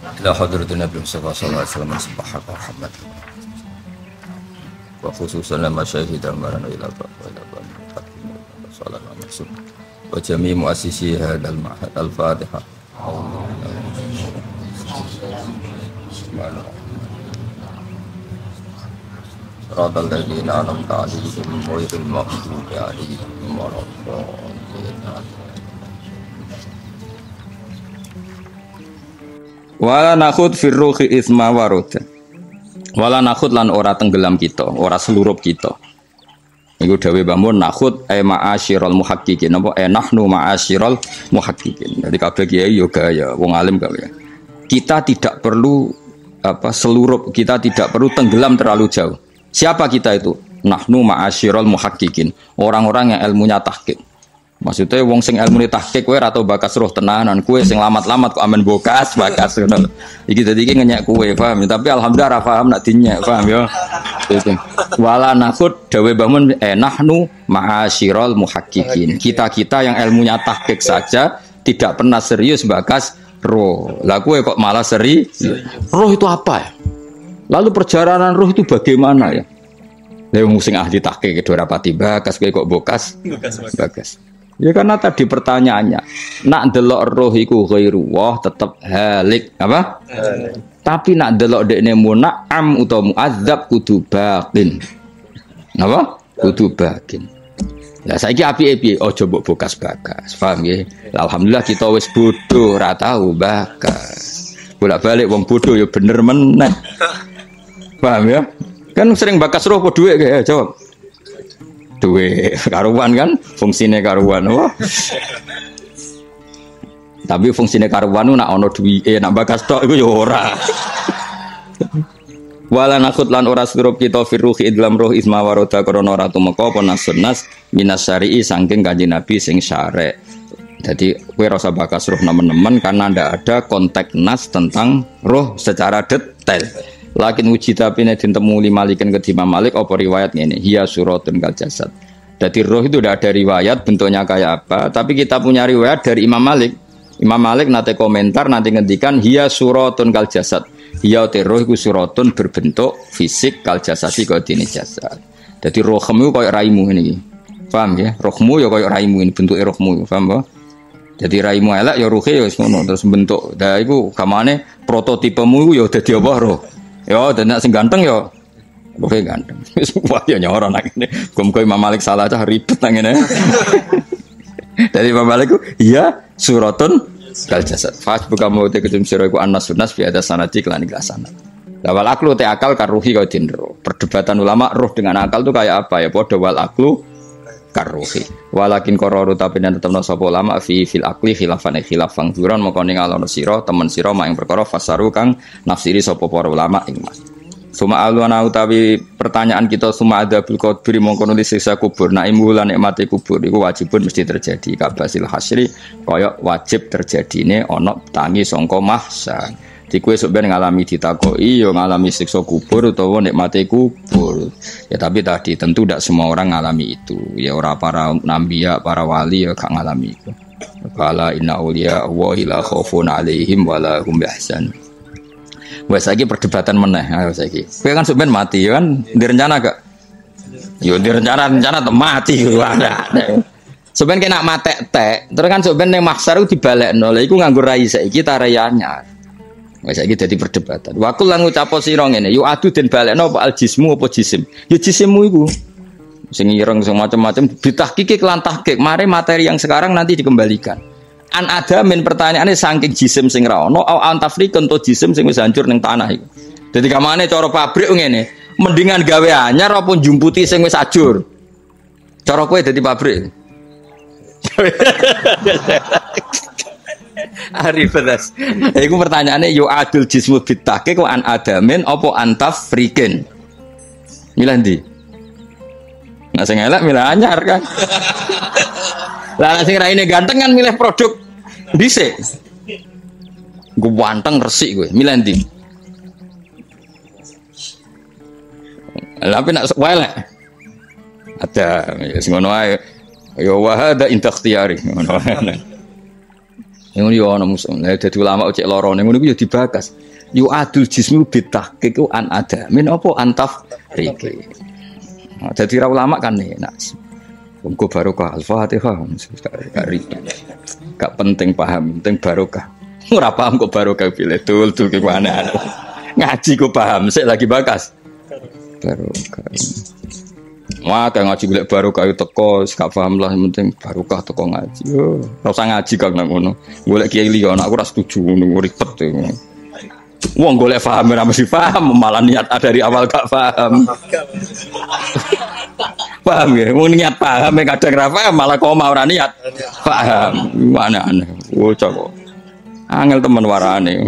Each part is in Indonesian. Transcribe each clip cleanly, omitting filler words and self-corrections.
إلى حضرة النبي المصطفى صلى الله عليه وسلم سبحانه محمد وخصوصا لما شهد أمرنا إلى الله وإلى الله صلى الله عليه وسلم وجميع مؤسسي هذا المعهد الفاتحة صراط الذين أنعمت عليهم غير المغضوب عليهم ولا الضالين. Wala nakhud firruhi isma waroda. Wala nakhud lan ora tenggelam kita, ora selurup kita. Iku dawuh bangun nakhud ma'asyiral muhaqqiqin apa nahnu ma'asyiral muhaqqiqin. Jadi kabeh kiai yo gaya wong alim kabeh. Kita tidak perlu selurup, kita tidak perlu tenggelam terlalu jauh. Siapa kita itu? Nahnu ma'asyiral muhaqqiqin. Orang-orang yang ilmunya tahqiq. Maksudnya wong sing ilmune tahqiq kowe ora tau bakas roh tenanan, kowe sing lamat-lamat kok amen bakas ngono. Iki dadi iki ngenyek kowe, paham ya? Tapi alhamdulillah ra paham nak dinyek, paham ya? Wala nakhud dawe bangun nahnu ma'asyiral muhaqqiqin. Kita-kita yang ilmunya tahqiq saja tidak pernah serius bakas roh. Lah kowe kok malah serius? Roh itu apa ya? Lalu perjalanan roh itu bagaimana ya? Lah wong sing ahli tahqiq ora pati bakas kowe kok bokas? Bakas. Ya karena tadi pertanyaannya, nak delok roh iku ghairuwah tetep halik, apa? Tapi nak delok dekne muna'am utawa mu'adzab kudu baqin. Apa? Kudu baqin. Lah saiki apike piye? Aja mbok bokas-bakas. Paham nggih? Alhamdulillah kita wis bodho ora tau bakas. Bolak-balik wong bodho ya bener meneh. Paham ya? Kan sering bakas roh apa dhuwit kae? Jawab. Duwe karuan kan fungsine karuan wah. Tapi fungsine karuan nak ana duwike nak bakas tok iku ya ora. Wala nakhut lan ora surup kita firruhi idlam roh isma waroda krana ora tumeka apa nasunnas minas syari'i saking Kanjeng Nabi sing syarek. Jadi kowe rasa bakas roh nemen-nemen karena ndak ada konteks nas tentang roh secara detail. Lakin uji tapi nek ditemu Malikin ke Imam Malik apa riwayat ngene hiya suratun kal jasad. Jadi roh itu tidak ada riwayat bentuknya kayak apa, tapi kita punya riwayat dari Imam Malik. Imam Malik nanti komentar nanti ngendikan hiya suratun kal jasad. Hiya roh iku suratun berbentuk fisik kal jasadi kaya dene jasad. Jadi rohmu koyo raimu ngene iki. Paham ya? Rohmu ya koyo raimu ini bentuke rohmu, paham apa? Jadi raimu elek ya ruhe ya ngono terus bentuk. Lah iku gamane prototipemu ya dadi apa roh. Ya, dan nak sing ganteng ya, oke ganteng. Wah ya nyoron nak ini. Muga Imam Malik salah aja ribet nang ngene. Dari Imam Malik iya suratun kal jasad. Fas buka mau te ketum sira iku annas fi ada sanati lan iklasana. Lawal aklu te akal karuhi kau dindro. Perdebatan ulama roh dengan akal itu kayak apa ya? Padha wal aklu karuhi. Walakin qararu tapi tetepno sapa ulama fil akli khilafan duran mongko ning alono sira temen sira mak ing perkara fasaru kang nafsiri sapa para ulama ing mas. Suma alwana utawi pertanyaan kita suma adzabul qabri mongko nulis siksa kubur nak imbulan nikmate kubur iku wajibun mesti terjadi kabasil hasyri kaya wajib terjadine ana tangi sangka mahsyar. Di kowe sok ben ngalami ditakoki ya ngalami siksa kubur utawa nikmate kubur. Ya tapi tadi tentu tidak semua orang ngalami itu. Ya ora para nabi ya para wali ya gak ngalami itu. Qala inna auliya wa la khaufun alaihim wa la hum yahzanun. Wes saiki perdebatan meneh ayo saiki. Kowe kan sok ben mati ya kan direncana gak? Yo direncana mati ku ada. Sok ben kena matek-tek, terus kan sok ben ning mahsyar dibalekno. Lha iku nganggo rai saiki ta rai anyar. Wes saiki dadi perdebatan. Wa kul lan ngucap sira ngene, yu adu den balekno apa al jismu apa jisim. Ya jisimmu iku. Sing ireng sing macam-macam ditahqiqi kelan tahqiq, mare materi yang sekarang nanti dikembalikan. An ada min pertanyaane saking jisim sing ra ono au antafriqun to jisim sing wis hancur ning tanah iku. Dadi kamane cara pabrik ngene, mendingan gawe anyar apa njumputi sing wis ajur. Cara kowe dadi pabrik. Arifadas. Iku pertanyaane yo adul jismu bitake kok an adamin apa antaf friken. Milih ndi? Nah sing elek milih anyar kan. Lah sing raine ganteng kan milih produk dhisik. Gue wanteng resik gue, milih ndi? Lah nek elek. Ada sing ngono ae. Yo wa hada intakhtiyari ngono. Ngono yo ana musuh. Lah dadi ulama cek loro ning ngono ku yo dibakas. Yu adul jismu bitahqiq an ada. Min apa antaf riki. Nah, dadi ra ulama kan enak. Engko barokah Al-Fatihah. Gak penting paham, penting barokah. Ora paham kok barokah pilih dul ki mana. Ngaji ku paham, sik lagi bakas. Barokah. Wah, kayak ngaji golek barokah itu teko, gak paham lah, yang penting barokah teko ngaji. Yo, ora usah ngaji kang nang ngono. Golek kiai liya aku ora setuju ngono ribet e. Wong golek paham ora mesti paham, malah niat dari awal gak paham. Paham ya? Wong niat paham kadang ra paham malah koma ora niat paham. Aneh-aneh. Bocah kok. Angel temen warane.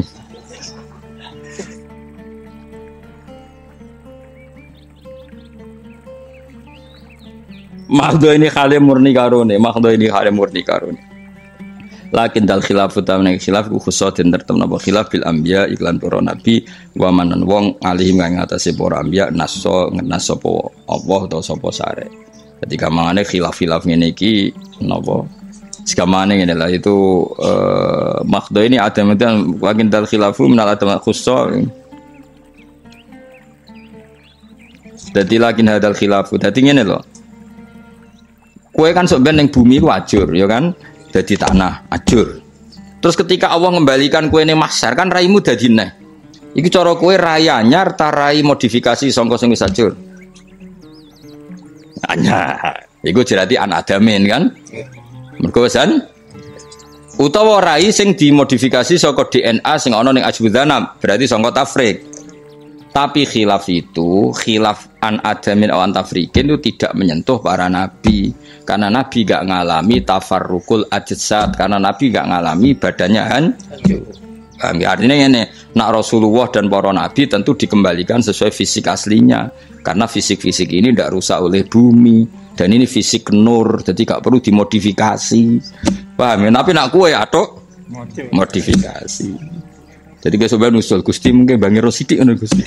Makhdo ini khalim murni karone, makhdo ini khalim murni karone. Lakin dal khilaf utawa khilaf khususin tertem napa khilaf bil anbiya iklan para nabi wa manan wong alih ngatasi para anbiya naso sapa Allah utawa sapa sare. Ketika mangane khilaf-khilaf ngene iki napa sekamane ngene lah itu makhdo ini ada medan lakin dal khilafu minal adam khusus. Dadi lakin hadal khilafu dadi ngene lho. Kue kan sok ben ning bumi ku ajur, ya kan? Dadi tanah, ajur. Terus ketika Allah mengembalikan kue ning mahsyar kan raimu dadi neh. Iki cara kue rai anyar ta rai modifikasi sangka sing wis ajur. Anyar. Iku jerati an adamin kan? Mergo san utawa rai sing dimodifikasi saka DNA sing ana ning ajbudzana, berarti sangka tafrik. Tapi khilaf itu, khilaf an adamin awan tafrikin itu tidak menyentuh para nabi. Karena nabi gak ngalami tafarrukul ajsad. Karena nabi gak ngalami badannya hancur. Artinya ini, nak Rasulullah dan para nabi tentu dikembalikan sesuai fisik aslinya. Karena fisik-fisik ini tidak rusak oleh bumi. Dan ini fisik nur, jadi gak perlu dimodifikasi. Paham ya? Tapi nak kue atok modifikasi. Jadi kayak sebenarnya nusul Gusti mungkin bangir sidik ngono Gusti.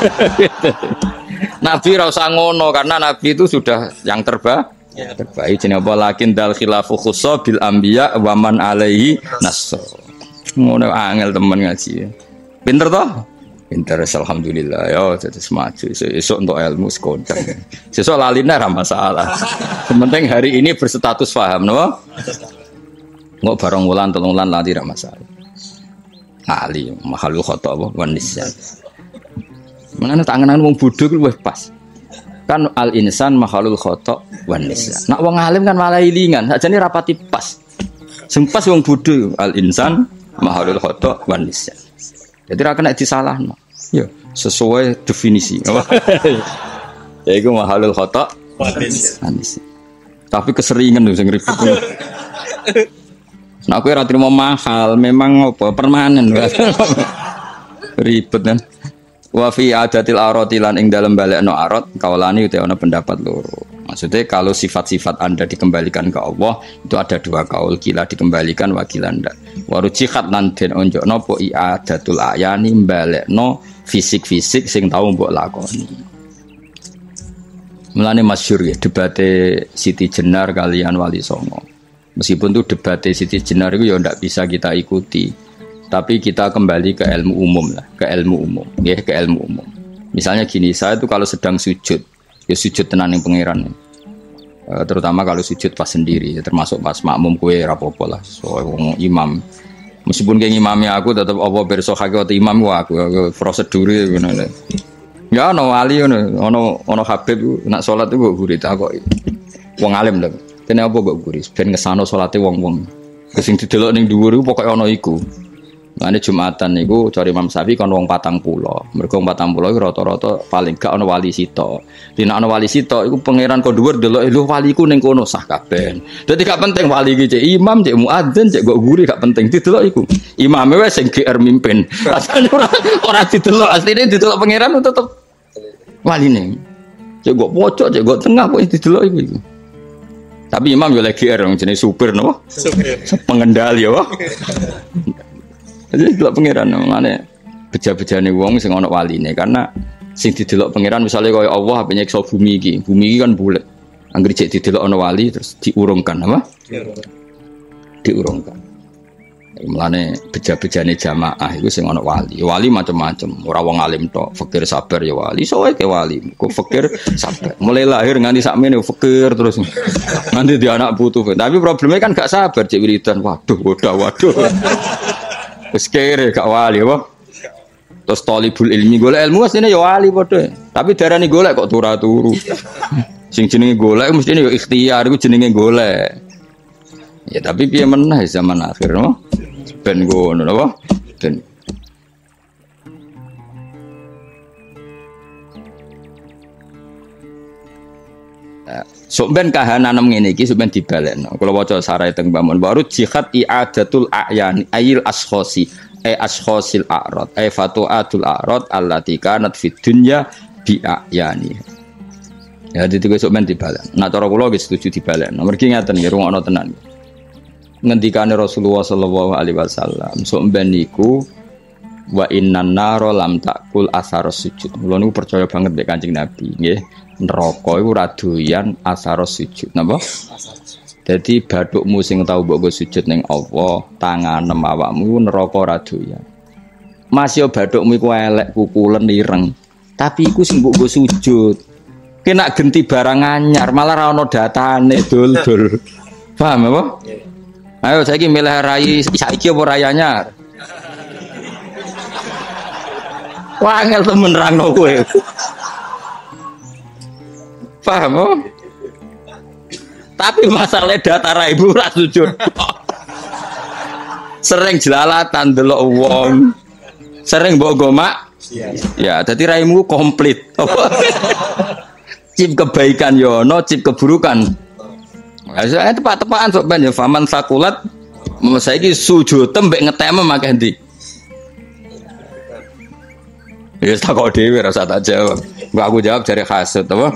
Nabi ra usah ngono karena Nabi itu sudah yang terbaik. Terbaik jenenge apa lakin dal khilafu khussa bil anbiya wa man alaihi nass. Ngono angel temen ngaji. Pinter toh? Pinter alhamdulillah ya jadi semaju. Esuk untuk ilmu sekondang. Sesuk laline ra masalah. Penting hari ini berstatus paham no? Engko bareng wulan 3 wulan lali ra masalah. Ali makhluk khata apa wanisyan. Menane tangan wong bodho ku wis pas. Kan al insan makhluk khata wanisyan. Nak wong alim kan malah ilingan, sajane rapati pas. Sing pas wong bodho al insan makhluk khata wanisyan. Jadi ra kena disalahno. Ya, sesuai definisi. Ya iku makhluk khata wanisyan. Tapi keseringan lho sing ribet. Nah, aku ora trimo mahal, memang apa permanen. Ribet kan. Wa fi adatil arati lan ing dalem balekno arat kaulani uta ana pendapat loro. Maksudnya kalau sifat-sifat Anda dikembalikan ke Allah, itu ada 2 kaul, kila dikembalikan wa kila ndak. Wa rujihat lan den onjokno apa i'adatul ayani balekno fisik-fisik sing tau mbok lakoni. Mulane masyhur ya debate Siti Jenar kalian Wali Songo. Meskipun itu debat Siti Jenar itu ya tidak bisa kita ikuti, tapi kita kembali ke ilmu umum lah, ke ilmu umum, ya ke ilmu umum. Misalnya gini, saya itu kalau sedang sujud, ya sujud tenan yang pangeran, terutama kalau sujud pas sendiri, ya, termasuk pas makmum kue rapopo lah, so imam. Meskipun kayak imamnya aku tetap apa besok hakikat imam aku prosedur gitu. Ya ono wali ono Habib nak sholat itu gurita kok, wong alim lah. Kene apa kok guris ben ngesano salate wong-wong. Sing didelok ning dhuwur iku pokoke ana iku. Mane Jumatan niku cari Imam Syafi'i kon wong 40. Mergo 40 iku rata-rata paling gak ana wali sito. Dina ana wali sito iku pangeran kon dhuwur delok lho waliku ning kono sah kabeh. Dadi gak penting wali iki cek imam, cek muadzin, cek kok guri gak penting didelok iku. Imame wis sing GR mimpin. Rasane ora didelok asline didelok pangeran tetep waline. Cek kok pojok, cek kok tengah kok didelok iku. Tapi imam yo lagi orang jenis supir no, pengendali yo. Jadi delok pangeran mana beja-bejane wong sing ana waline karena sing didelok pangeran misalnya kaya Allah apa nyekso bumi iki kan bulet. Angger cek didelok ana wali terus diurungkan apa? Diurungkan. Mulane beja-bejane jamaah iku sing ana wali. Wali macam-macam, ora wong alim tok, fakir sabar ya wali. Soe ke wali, kok fakir sabar. Mulai lahir nganti sakmene fakir terus. Nanti dia anak putu. Tapi problemnya kan gak sabar cek wiridan. Waduh. Wis kere gak wali apa? Terus talibul ilmi golek ilmu asline ya wali padha. Tapi darani golek kok turu-turu. Sing jenenge golek mestine ya ikhtiar iku jenenge golek. Ya tapi piye meneh zaman akhir no? Ben ngono napa? Ben sok ben kahanan ngene iki sok ben dibalekno. Kula waca sarai teng Bamun baru jihad i'adatul a'yan ayil ashkhasi ashkhasil a'rad fatu'atul a'rad allati kanat fid dunya bi a'yani. Ya dadi sok ben dibalekno. Nah cara kula wis setuju dibalekno. Mergi ngaten nggih rungokno tenan. Ngendikane Rasulullah sallallahu alaihi wasallam sok ben niku wa innan naro lam takul asaros sujud. Kula niku percaya banget mek Kanjeng Nabi nggih. Neraka iku ora doyan asaros sujud. Napa? Dadi bathukmu sing tau mbok sujud ning Allah, tanganem awakmu neraka ora doyan. Mas yo bathukmu iku elek kukulen ireng. Tapi iku sing mbok sujud. Kena genti barang anyar, malah ra ono datane dul-dul. Paham apa? Ayo saiki milih rai saiki apa rai anyar? Wah, angel temen rangno kowe. Paham oh? Tapi masalah data rai ibu ora sujud. Sering jelalatan delok wong. Sering mbok gomak. Ya, dadi raimu komplit. Cip kebaikan yo ono, cip keburukan. Saya tepat-tepatan sok ben ya faman sakulat saiki sujud tembek ngeteme akeh ndi. Ya tak kok dhewe rasa tak jawab. Enggak aku jawab jare hasud apa.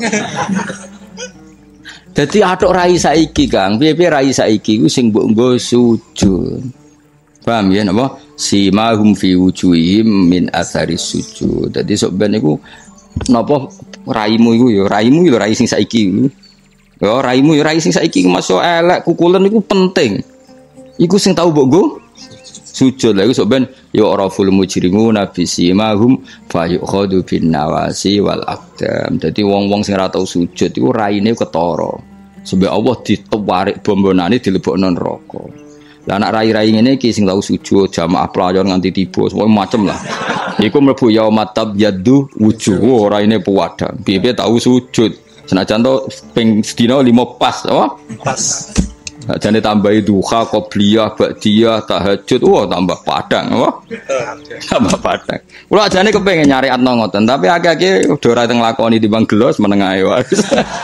Dadi atok rai saiki Kang, piye-piye rai saiki ku sing mbok nggo sujud. Paham ya napa? Simahum fi wujuhihim min athari sujud. Dadi sok ben iku napa raimu iku ya raimu ya rai sing saiki iku. Ya raimu ya rai sing saiki masuk elek kukulen iku penting. Iku sing tau mbok nggo sujud lha iku sok ben ya araful mujrimu nabi simahum fa yukhadu bin nawasi wal aqdam. Dadi wong-wong sing ora tau sujud iku raine ketara. Sebab Allah ditewarik bombonane dilebokno neraka. Lah anak rai-rai ngene iki sing tau sujud jamaah pelayon nganti tiba semua macem lah. Iku mlebu yaumatab yaddu wujuh raine puwadang. Piye tau sujud. Senajan to ping sedina 5 pas apa? Pas. Jane tambahi duha, qobliyah, ba'diyah, tahajud, wah tambah padang apa? Tambah padang. Kula ajane kepengin nyariatno ngoten, tapi akeh-akeh udah ora teng lakoni timbang gelos meneng ae wae.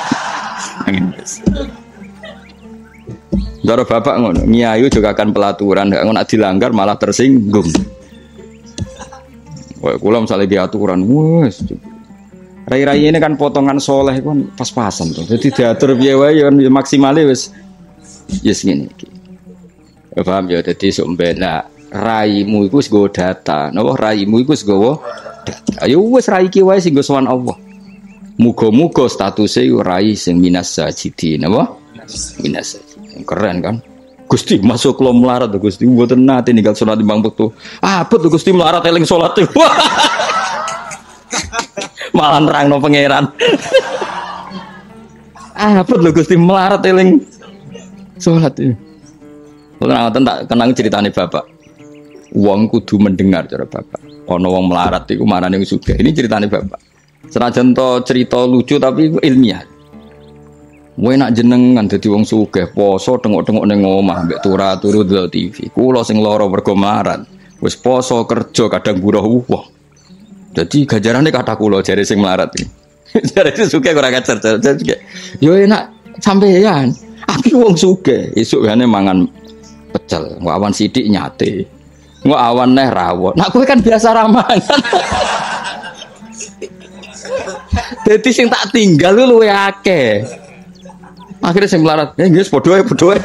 Jare bapak ngono, ngiayu juga akan pelaturan, nek dilanggar malah tersinggung. Wah, kula misale diaturan, wes. Rai-rai ini kan potongan soleh kan pas-pasan tuh. Jadi diatur piye wae ya maksimale wis yes ngene iki. Ya paham ya dadi sok mbena raimu iku wis nggo data. Napa raimu iku wis nggawa data. Ayo wis rai iki wae sing nggo sowan Allah. Muga-muga statuse rai sing minas sajidin napa? Minas sajidin. Keren kan? Gusti masuk kula melarat to Gusti mboten nate ninggal salat timbang wektu. Ah, betul Gusti melarat eling salat. Malah nerangno pangeran. Apa lho Gusti melarat eling salat iki. Ora ngoten tak kenang ceritane bapak. Wong kudu mendengar cara bapak. Ana wong melarat iku marane wis sugih. Ini ceritane bapak. Senajan to cerita lucu tapi ilmiah. Kowe nak jenengan dadi wong sugih poso tengok-tengok ning omah mbek turu delok TV. Kula sing lara mergo melarat. Wis poso kerja kadang buruh wong. Jadi gajarannya kata kulo jari sing melarat ini. Jari itu suka kurang ajar. Yo enak sampeyan. Aku wong suka. Esuk gane mangan pecel. Awan sidik nyate. Awan neh rawon. Nah kowe kan biasa ramangan. Dadi sing tak tinggal lu luwe akeh. Akhirnya sing melarat. Nggih padha ae.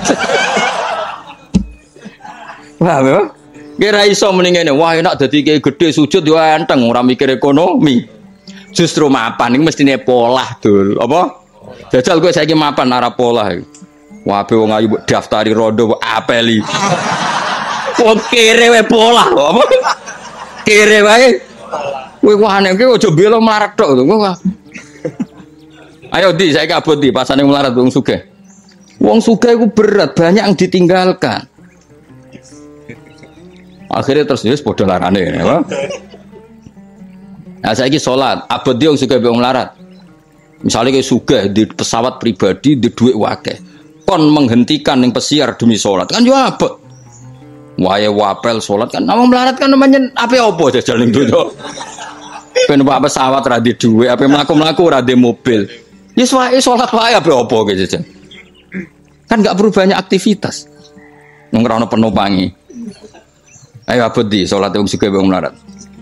Paham ya? Kira iso mendingan wah enak dadi kiai gede sujud yo enteng ora mikir ekonomi. Justru mapan iki mestine polah dul. Apa? Jajal kowe saiki mapan ora polah. Wah be wong ayu daftari rondo apeli. Wong kere wae pola. Apa? Kere wae. Kowe ku aneh ki aja bela melarat tok to. Ayo di saiki abot di pasane melarat wong sugih. Wong sugih iku berat, banyak yang ditinggalkan. Akhirnya terus wis padha larane ya. Nah saiki salat, abot di wong sugih wong melarat. Misalnya kayak sugih di pesawat pribadi di duit wakeh. Kon menghentikan yang pesiar demi sholat kan yo abot. Wae wapel sholat kan namung melarat kan namanya apa jajal ning donya. Ben numpak pesawat ra di duit, ape mlaku-mlaku ra di mobil. Ya wae sholat wae apa gitu jajal. Kan enggak perlu banyak aktivitas. Nang ora ono penumpangi. Ayo abot di sholat wong sugih wong melarat.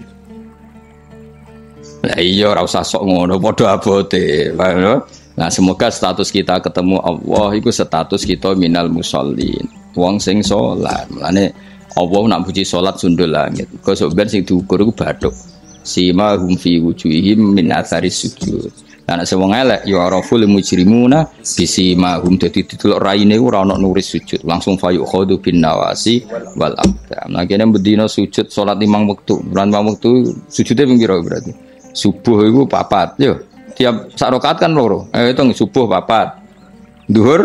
Lah iya ora usah sok ngono padha abote. Nah semoga status kita ketemu Allah itu status kita minal musallin. Wong sing salat. Mulane Allah nak puji salat sundul langit. Kok sok ben sing diukur iku bathuk. Sima hum fi wujuhihim min athari sujud. Lah nek wong elek ya araful mujrimuna bisima hum dadi didelok raine ora ono nuris sujud. Langsung fayu khadu bin nawasi wal aqdam. Nah kene bedina sujud salat 5 wektu. Ran 5 wektu sujude ping pira berarti? Subuh itu 4 yo. Tiap sak rakaat kan loro. Hitung subuh 4. Zuhur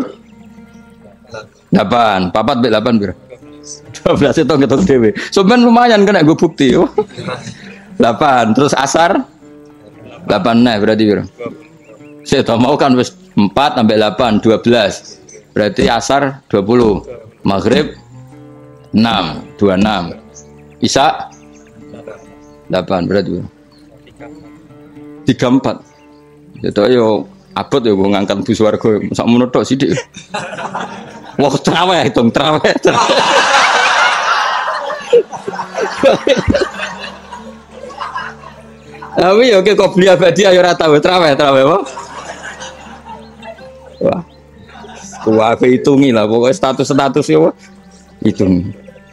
8. 4 mek 8 piro? 12 itu ketok dhewe. Sampeyan lumayan kena gue bukti yo. 8 terus asar 8 nah berarti piro? Saya tahu mau kan wis 4 sampai 8 12. Berarti asar 20. Maghrib 6 26. Isya 8 berarti piro? 34. Itu yo abot yo ngangkat bus warga sak menut tok sithik. Wah traweh hitung traweh. Tapi yo kok beli abadi ayo ora tau traweh wae. Wah. Wah hitungi lah pokoknya status yo hitung.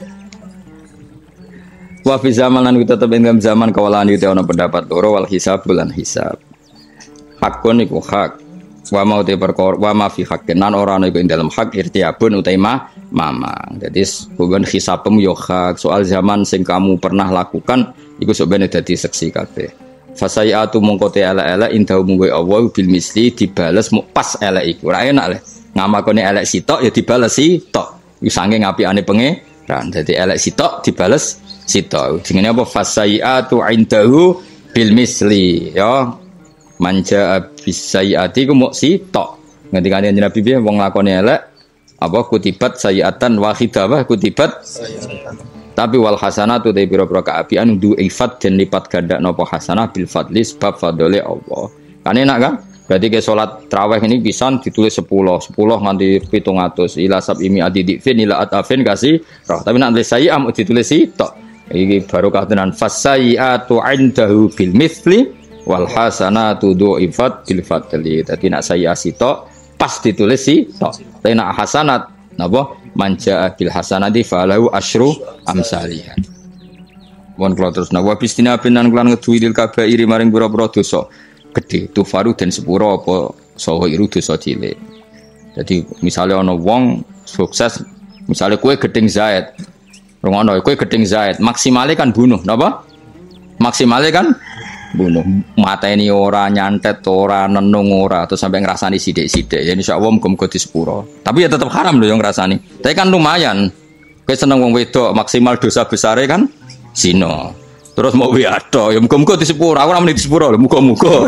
Wa fi zaman lan tetep ing zaman kawalan itu ana pendapat loro wal hisab bulan hisab. Hakun iku hak. Wa mau te perkara wa ma fi haqqin nan ora ana iku ing dalam hak irtiabun utaima mamang. Dadi hubungan hisabmu yo hak soal zaman sing kamu pernah lakukan iku sebenarnya dadi seksi kabeh. Fasayatu mongko te ala-ala indahu munggo Allah bil misli dibales pas elek iku. Ora enak le. Ngamakone elek sitok ya dibales sitok. Iku saking apikane pangeran. Dadi elek sitok dibales sitok. Jenenge apa fasayatu indahu bil misli ya. Manja bisayati ku mok sitok. Ngendikane Nabi piye wong lakone elek apa kutibat sayiatan wahidah wa kutibat tapi wal hasanatu de pira-pira kaapian du ifat den lipat ganda napa hasanah bil fadli sebab fadole Allah. Kan enak kan? Berarti ke salat tarawih ini pisan ditulis 10 nganti 700 ila sabimi adidifin ila atafin kasih roh. Tapi nek sayiam ditulis sitok. Iki barokah tenan fasayatu indahu bil mithli wal hasanatu du'ifat bil fadli. Dadi nek saya sitok pas ditulis sitok. Tapi nek hasanat napa manja bil hasanati falahu asyru amsalih. Mon kula terus napa bistina binan kelan ngeduwi lil kabairi maring pira-pira dosa gedhe tu faru den sepuro apa saha iru dosa cilik. Jadi misalnya ana wong sukses misalnya kue gedeng Zaid. Rungono kue gedeng Zaid maksimale kan bunuh napa? Maksimale kan bunuh mateni ora nyantet ora nenung ora terus sampai ngrasani sithik-sithik ya insyaallah muga-muga di sepuro tapi ya tetap haram lho yang ngrasani tapi kan lumayan kowe seneng wong wedok maksimal dosa besare kan zina terus mau wiado ya muga-muga di sepuro aku ora muni di sepuro lho muga-muga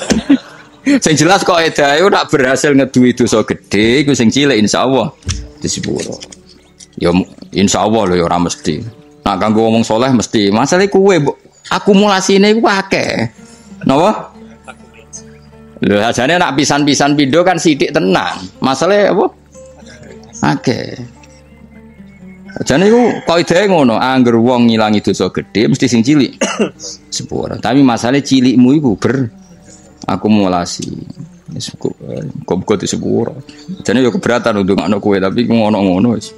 sing jelas kok edae ora berhasil ngeduwi dosa gedhe iku sing cilik insyaallah di sepuro ya insyaallah lho ya ora mesti nak kanggo wong saleh mesti masalah kuwe akumulasinya itu akeh. Napa? Lho ajane nak pisan-pisan pindho kan sithik tenan. Masalahe apa? Akeh. Ajane iku kaidahe ngono, angger wong ngilangi dosa gedhe mesti sing cilik. Sepuro. Tapi masalahe cilikmu iku berakumulasi. Wis kok sepuro. Ajane yo keberatan untuk anak kowe tapi ngono-ngono wis.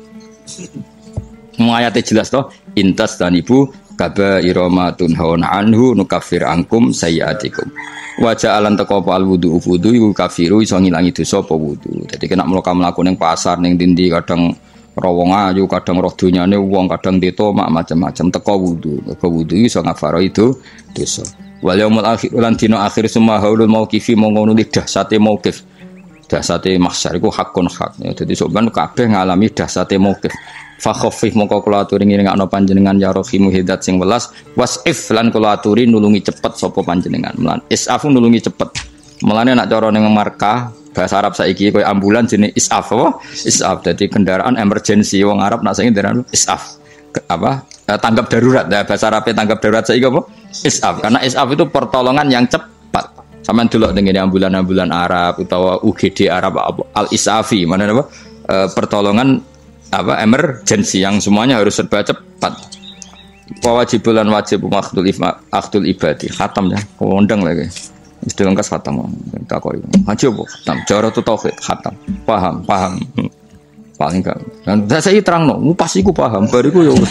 Ayate jelas toh, intas dan ibu kaba iromatun hauna anhu nukafir angkum sayyatikum. Wajah alan teko apa al wudu iku kafiru iso ngilangi dosa apa wudu. Dadi kena mlaku-mlaku ning pasar ning ndi kadang Rawong ayu kadang roh dunyane wong kadang ditomak macam-macam teko wudu. Teko wudu iso ngafaro itu dosa. Wal yaumul akhir lan dina akhir semua haulul mauqifi mongko dahsate mauqif. Dahsate mahsyar iku hakun hak. Ya dadi soban kabeh ngalami dahsate mauqif. Fa khaffif mongko kula aturi ngringakno panjenengan ya rahimu hidat sing welas wasif lan kula aturi nulungi cepet sapa panjenengan. Melan isafu nulungi cepet. Mulane nek cara ning markah bahasa Arab saiki koyo ambulan jenis isaf apa? Isaf dadi kendaraan emergency wong Arab nak saiki ndarani isaf. Apa? Tanggap darurat. Nah, bahasa Arab tanggap darurat saiki apa? Isaf. Karena isaf itu pertolongan yang cepat. Sampeyan delok ning ambulan-ambulan Arab utawa UGD Arab al-isafi, mana apa? Pertolongan apa emergency yang semuanya harus serba cepat. Wajibulan wajib akhdul ibadi. Khatam ya. Kondang lagi. Mesti lengkap khatam. Tak koi. Haji apa? Khatam. Cara tu tauhid khatam. Paham. Paling gak. Dan saya terang no. Pas iku paham. Bariku yo.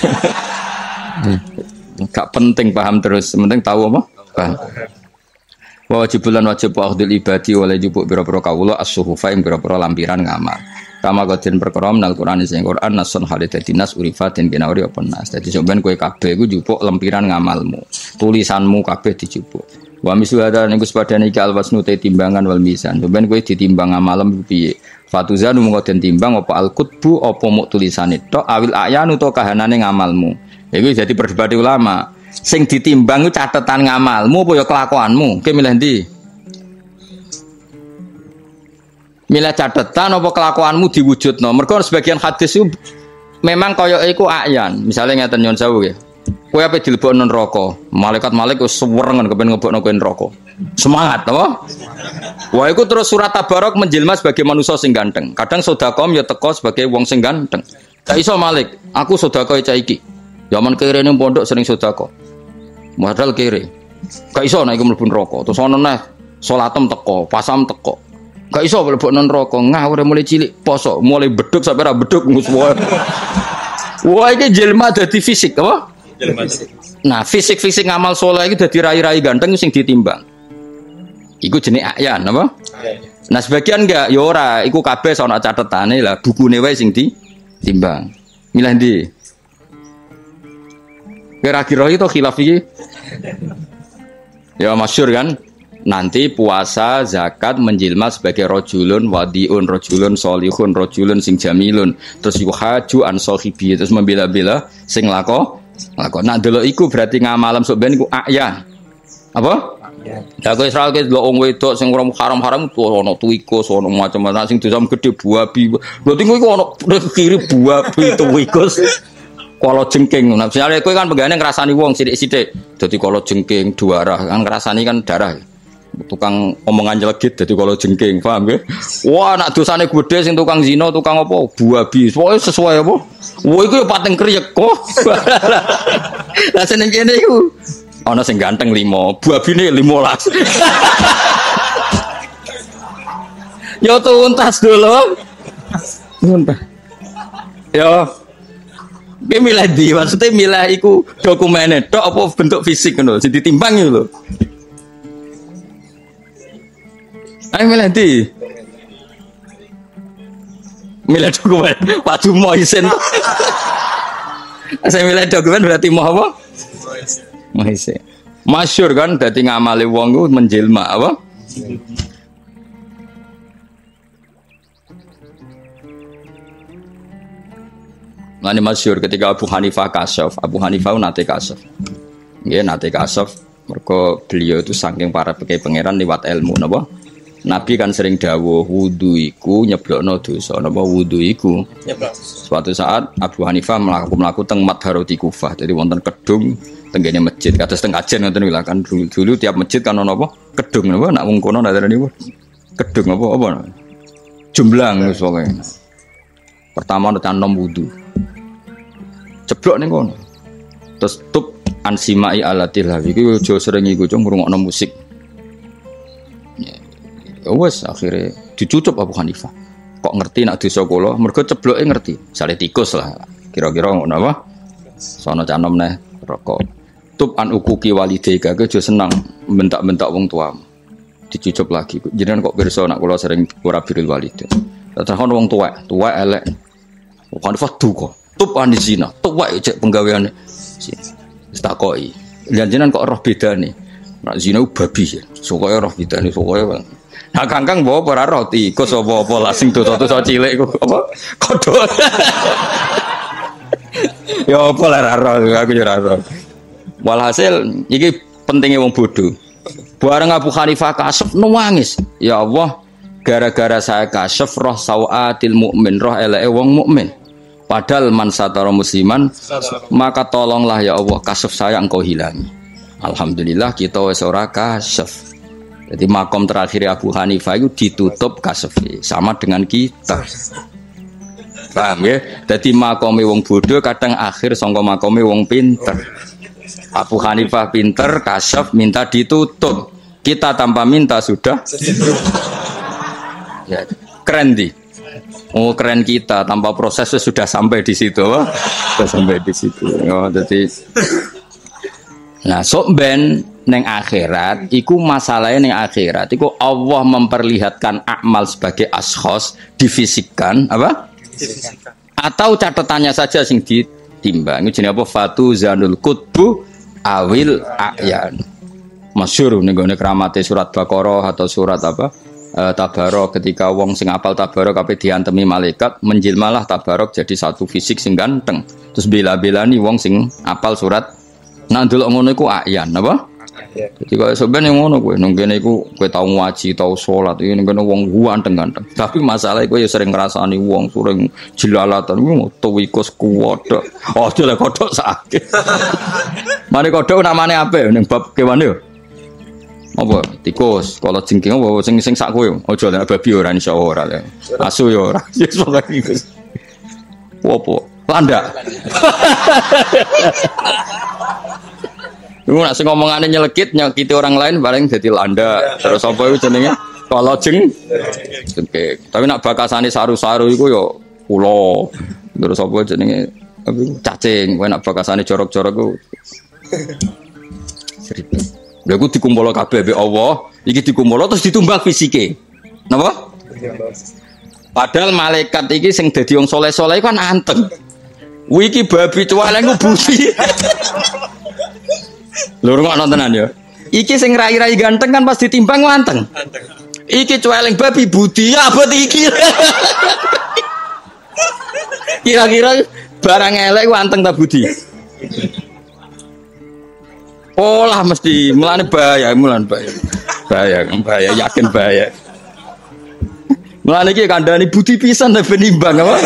Gak penting paham terus. Penting tahu apa? Paham. Wajibulan wajib akhdul ibadi oleh jupuk biro-biro kawula as-suhufa ing biro-biro lampiran ngamal. Kama godin perkara nang Quran sing Quran nasun halidatin nas urifatin binauri apa nas. Dadi sampean kowe kabeh iku jupuk lempiran ngamalmu. Tulisanmu kabeh dijupuk. Wa mislu hada niku sepadane iki alwasnu te timbangan wal mizan. Sampeyan kowe ditimbang amalem piye? Fatuzanu mengko den timbang apa al-qutbu apa muk tulisane tok awil ayanu to kahanane ngamalmu. Iku dadi perdebatan ulama. Sing ditimbang ku catetan ngamalmu apa ya kelakuanmu? Kowe milih ndi? Milih catatan apa kelakuanmu diwujudno. Mergo sebagian hadis itu memang kaya iku ayan. Misale ngeten nyon sewu nggih. Kowe ape dilebokno neraka, malaikat-malaikat wis sewerengan kepen ngebokno kowe neraka. Semangat apa? Wah iku terus surat Tabarok menjelma sebagai manusia sing ganteng. Kadang sedekah ya teko sebagai wong sing ganteng. Gak iso Malik, aku sedekah cah iki. Zaman kere ning pondok sering sedekah. Modal kere. Gak iso nek iku mlebu neraka. Terus ana neh salatem teko, pasam teko. Gak iso mlebokno neraka, ngawur mulai cilik poso, mulai beduk sampai ra beduk ngus wae. Wah iki jelma dadi fisik apa? Nah, fisik-fisik ngamal soleh itu dadi rai-rai ganteng sing ditimbang. Iku jenis ayan apa? Nah, sebagian enggak ya ora, iku kabeh ana catetane lah, bukune wae sing ditimbang. Milih ndi? Kira-kira itu khilaf iki. Ya masyhur kan? Nanti puasa, zakat menjelma sebagai rojulun wadiun, rojulun solihun, rojulun sing jamilun. Terus iku haju an sahibi, terus membela-bela sing lako. Nak delok iku berarti ngamalam sok ben iku ayan. Apa? Ya kowe Israel ke delok wong wedok sing ora haram-haram tuh ana tuikus, ana macam-macam sing dosa gedhe buabi. Berarti kowe iku ana kiri buabi tuikus. Kala jengking. Nah, misalnya kowe kan pegane ngrasani wong sithik-sithik. Dadi kala jengking darah, kan ngrasani kan darah. Tukang omongan nyelekit dadi kala jengking, paham nggih? Wah, nak dosane gedhe sing tukang zina, tukang apa? Buabi. Pokoke sesuai apa? Wah, iku yo pating kriyek kok. Lah seneng kene iku. Ana sing ganteng 5, buabine 15. Yo tuntas dulu. Tuntas. Yo. Ki milih ndi? Maksudnya milih iku dokumene tok apa bentuk fisik ngono, sing ditimbang lho. Ayo milih ndi? Milih dokumen. Waduh mau isen. Saya milih dokumen berarti mau apa? Mau isen. Masyhur kan dadi ngamali wong ku menjelma apa? Ini masyhur ketika Abu Hanifah kasyaf. Abu Hanifah nate kasyaf. Nggih nate kasyaf mergo beliau itu saking para pangeran liwat ilmu napa? Nabi kan sering dawuh wudu iku nyeblokno dosa. Napa wudu iku? Nyeblok. Suatu saat Abu Hanifah mlaku teng Madharati Kufah. Jadi wonten kedung tenggene masjid. Kados teng kajen ngoten lho kan dulu tiap masjid kan ana apa? Kedung napa nak wong kono ndarani kedung apa? Jumblang wis pokoke. Pertama ana canom wudu. Ceblok ning kono. Terus tub ansimai alatil hawi iki aja sering iku cung ngrungokno musik. Wes akhirnya dicucup Abu Hanifah. Kok ngerti nak dosa kula? Mergo cebloke ngerti. Sale tikus lah. Kira-kira ngono apa? Sono canom neh rokok. Tub an ukuki walidayka aja senang bentak-bentak wong tuamu. Dicucup lagi. Jenengan kok pirsa nak kula sering ora birrul walidain. Terus wong tuwek elek. Hanifah duka. Tup andi zina. Tup wae cek penggaweane. Wis takoki. Janjinan kok roh bedane. Nek zina babi. Sokoke roh bedane sokoke. Nah kangkang bawa para roti, kok apa lah sing dosa-dosa cilik kok apa? Kodok. Ya apa lah aku ya ora. Walhasil iki pentingnya wong bodoh. Bareng Abu Hanifah kasyaf nangis. Ya Allah, gara-gara saya kasyaf roh sawatil mukmin, roh eleke wong mukmin. Padahal man satara musliman, maka tolonglah ya Allah kasyaf saya engkau hilangi. Alhamdulillah kita wis ora kasyaf. Jadi makom terakhir Abu Hanifah itu ditutup kasyaf sama dengan kita. Paham ya? Jadi makome wong bodoh kadang akhir sangka makome wong pinter. Abu Hanifah pinter, kasyaf minta ditutup. Kita tanpa minta sudah. Ya, keren di. Oh keren kita tanpa proses sudah sampai di situ. Sudah sampai di situ. Oh, jadi nah sok ben neng akhirat, iku masalahnya neng akhirat, iku Allah memperlihatkan amal sebagai ashos, difisikkan, apa? Atau catatannya saja sing ditimbang. Ini jenis apa? Fatu zanul kutbu awil a'yan. Masyhur ning gone kramate surat Baqarah atau surat apa? Tabarok ketika wong sing apal tabarok kabeh diantemi malaikat, menjilmalah tabarok jadi satu fisik sing ganteng. Terus bela-belani wong sing apal surat. Nah ndelok ngono iku a'yan, apa? Jadi kalau sebenarnya ngono gue, nungguin aku gue tahu ngaji, tahu sholat, ini kan wong ganteng. Tapi masalah gue ya sering ngerasani wong, sering jelalatan, gue mau tahu ikut kodok. Oh jelas kodok sakit. Mana kodok namanya apa? Neng bab kewan yo. Apa? Tikus. Kalau jengking apa? Sing sak gue. Oh jelas babi orang insya Allah. Asu yo orang. Yes pokoknya tikus. Apa? Landak. Lu nak sing ngomongane nyelekit nyakiti orang lain paling jadi landa. Terus apa itu jenenge? Kalau jeng. Oke. Tapi nak bakasane saru-saru iku yo kula. Terus apa jenenge? Cacing. Kowe nak bakasane jorok-jorok ku seribet. Lha ku dikumpul kabeh be Allah, iki dikumpul terus ditumbang fisike. Napa? Padahal malaikat iki sing dadi wong saleh-saleh kan anteng. Wiki babi cuwaleng ku budi. Lho ngono tenan ya. Iki sing rai-rai ganteng kan pas ditimbang wanteng. Iki cueleng babi budi abot iki. Kira-kira barang elek wanteng ta budi? Olah mesti mulane bahaya, bahaya, yakin bahaya. Mulane iki kandhani budi pisan ta ben imbang apa?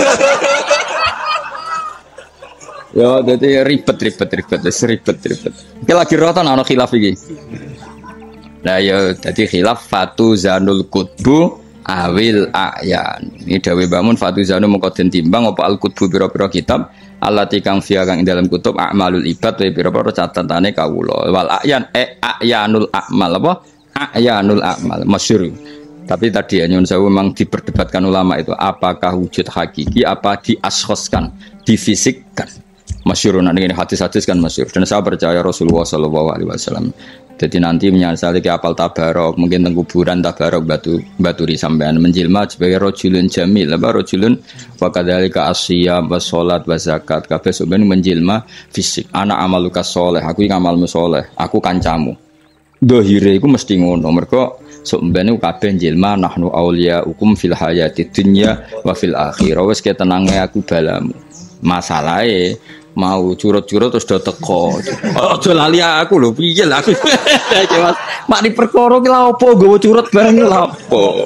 Ya, jadi ribet. Iki lagi rotan ana khilaf iki. Nah ya, jadi khilaf fatu zanul kutbu awil a'yan. Ini dawuh bangun fatu zanu mengko den timbang apa al kutbu pira-pira kitab allati kang fiha kang dalam kutub a'malul ibad wa pira-pira catatane kawula. Wal a'yan a'yanul a'mal apa? A'yanul a'mal masyhur. Tapi tadi ya nyun sewu memang diperdebatkan ulama itu apakah wujud hakiki apa diashoskan, difisikkan. Masyhur nanti ini hadis-hadis kan masyhur dan saya percaya Rasulullah SAW. Jadi nanti menyasali ke apal tabarok mungkin teng kuburan tabarok baturi sampean menjilma sebagai rojulun jamil apa rojulun wa kadzalika asyam wa salat wa zakat kabeh sampean menjilma fisik ana amaluka sholeh aku iki amalmu sholeh aku kancamu dohire iku mesti ngono mergo sampean iku kabeh njilma nahnu auliya hukum fil hayati dunya wa fil akhirah wis ketenange aku balamu masalahe mau curut-curut terus do teko. Aja lali aku lho, piye lah aku. Mak di perkara ki lha opo nggawa curut bareng lha opo.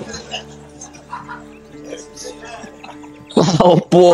Lha opo.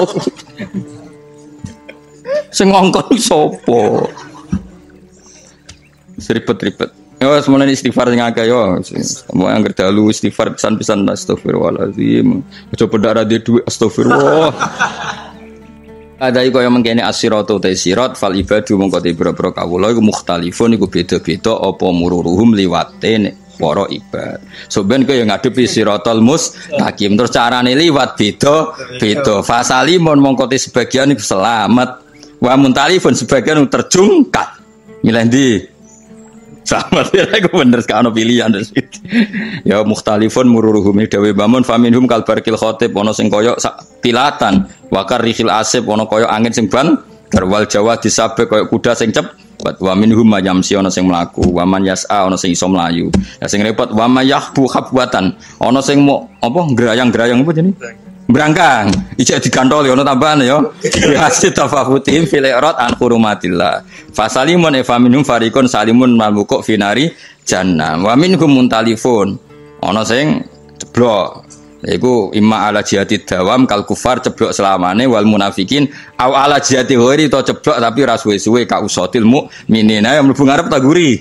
Sing ngongkon sapa? Seribet-ribet. Yo semono istighfar sing akeh yo. Mau angger dalu istighfar pisan-pisan astagfirullahalazim. Aja pendak ra duwe astagfirullah. Ada iku yang mengkene as-siratu ta sirat fal ibadu mongko te boro-boro kawula iku mukhtalifun iku beda-beda apa mururuhum liwate para ibad. So ben kaya ngadepi siratal mustaqim terus carane liwat beda-beda. Fasalimun mongko te sebagian iku selamat. Wa muntalifun sebagian terjungkat. Milih ndi? Sama sih, aku bener sekarang pilihan terus. Ya mukhtalifun mururuhum dawe bamun faminhum kalbarkil khotib ono sing koyo tilatan wakar rihil asib ono koyo angin sing ban garwal jawa disabek koyo kuda sing cepet wa minhum mayamsi ono sing mlaku wa man yas'a ono sing iso mlayu. Ya sing repot wa mayahbu khabwatan ono sing mau apa gerayang-gerayang apa jenenge? Brangkang, ijek digantoli ono tambahan ya. Hasil tafahutim fil irad an hurumatillah. Fasalimun efaminum farikun salimun malbuqu finari jannah. Wa minhum muntalifun. Ono sing ceblok. Iku imma ala jihati dawam kal kufar ceblok selamane wal munafikin au ala jihati ghairi to ceblok tapi ra suwe-suwe ka usatil mukminin. Ayo mlebu ngarep tak guri.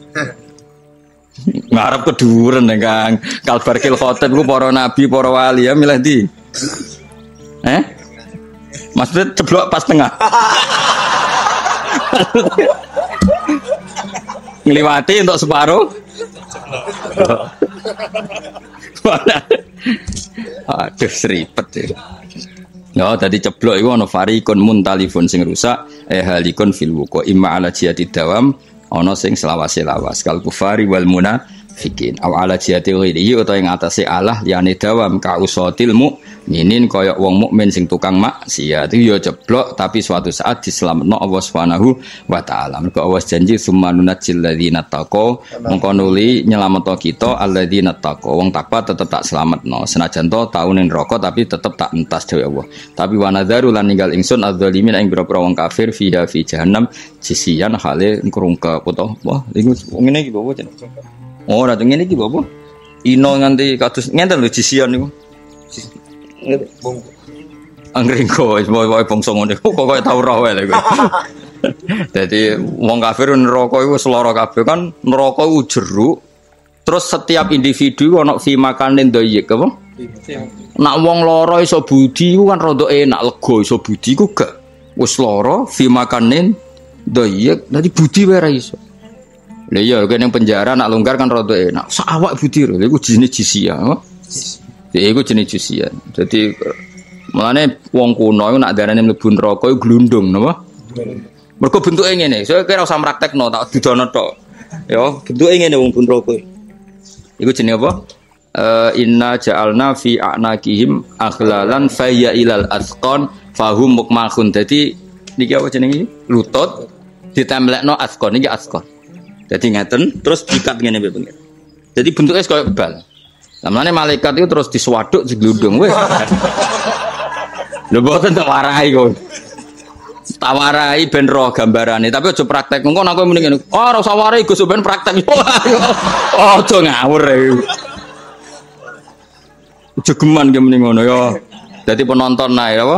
Ngarep keduren Kang. Kalbarkil khotib ku para nabi, para wali ya milih ndi? Maksudnya ceblok pas tengah. Ngliwati untuk separuh. Aduh seripet ya. Ya tadi ceblok iku ana farikun muntalifun sing rusak halikun fil wuqu imma ala jihati dawam ana sing selawase-lawas kal kufari wal munafikin aw ala jihati ghairi utawa ing atase Allah liyane dawam ka usatil mukminin kaya wong mukmin sing tukang maksiat itu ya ceblok tapi suatu saat diselametno Allah Subhanahu wa taala. Mergo Allah janji summanunajjil ladzina taqau mongko nuli nyelametno kita alladzina taqau wong takwa tetep tak selametno senajan to taune neraka tapi tetep tak entas dewe Allah. Tapi wa nadzaru lan ninggal ingsun adzalimin ing pira-pira wong kafir fi jahannam jisian hale ngrungkep utawa wah iku ngene iki apa jeneng. Oh, ora ngene iki apa? Ino nganti kados ngenten lho jisian niku. Anggringko wis wae bangsa ngene kok koyo tau roh wae lho. Dadi wong kafir neraka iku seloro kabeh kan neraka iku jeruk. Terus setiap individu ana fi makanin doyek apa? Nak wong lara iso budi iku kan rada enak lega iso budi iku gak. Wis lara fi makanin doyek dadi budi wae ra iso. Lah iya kene penjara nak longgar kan rada enak. Sak awak budi lho iku jenis jisia. Ya iku jenis jisia. Dadi mulane wong kuno iku nak darane mlebu neraka iku glundung napa? Mergo bentuke ngene. Saya kira usah praktekno tak didono tok. Ya, bentuke ngene wong neraka. Iku jenenge apa? Inna ja'alna fi a'naqihim aghlalan fayya ilal azqan fahum mukmahun. Dadi niki apa jenenge? Lutut ditemlekno azqan iki azqan. Dadi ngeten terus dikat ngene mbek pengen. Jadi bentuknya koyo bal. Lamane malaikat itu terus diswaduk diglundung wis. Lho boten tak warai kok. Tak warai ben roh gambarane, tapi aja praktek. Engko aku mending ngene. Oh, ora usah warai Gus ben praktek. Oh, aja ngawur e. Jegeman ki mending ngono ya. Dadi penonton ae apa?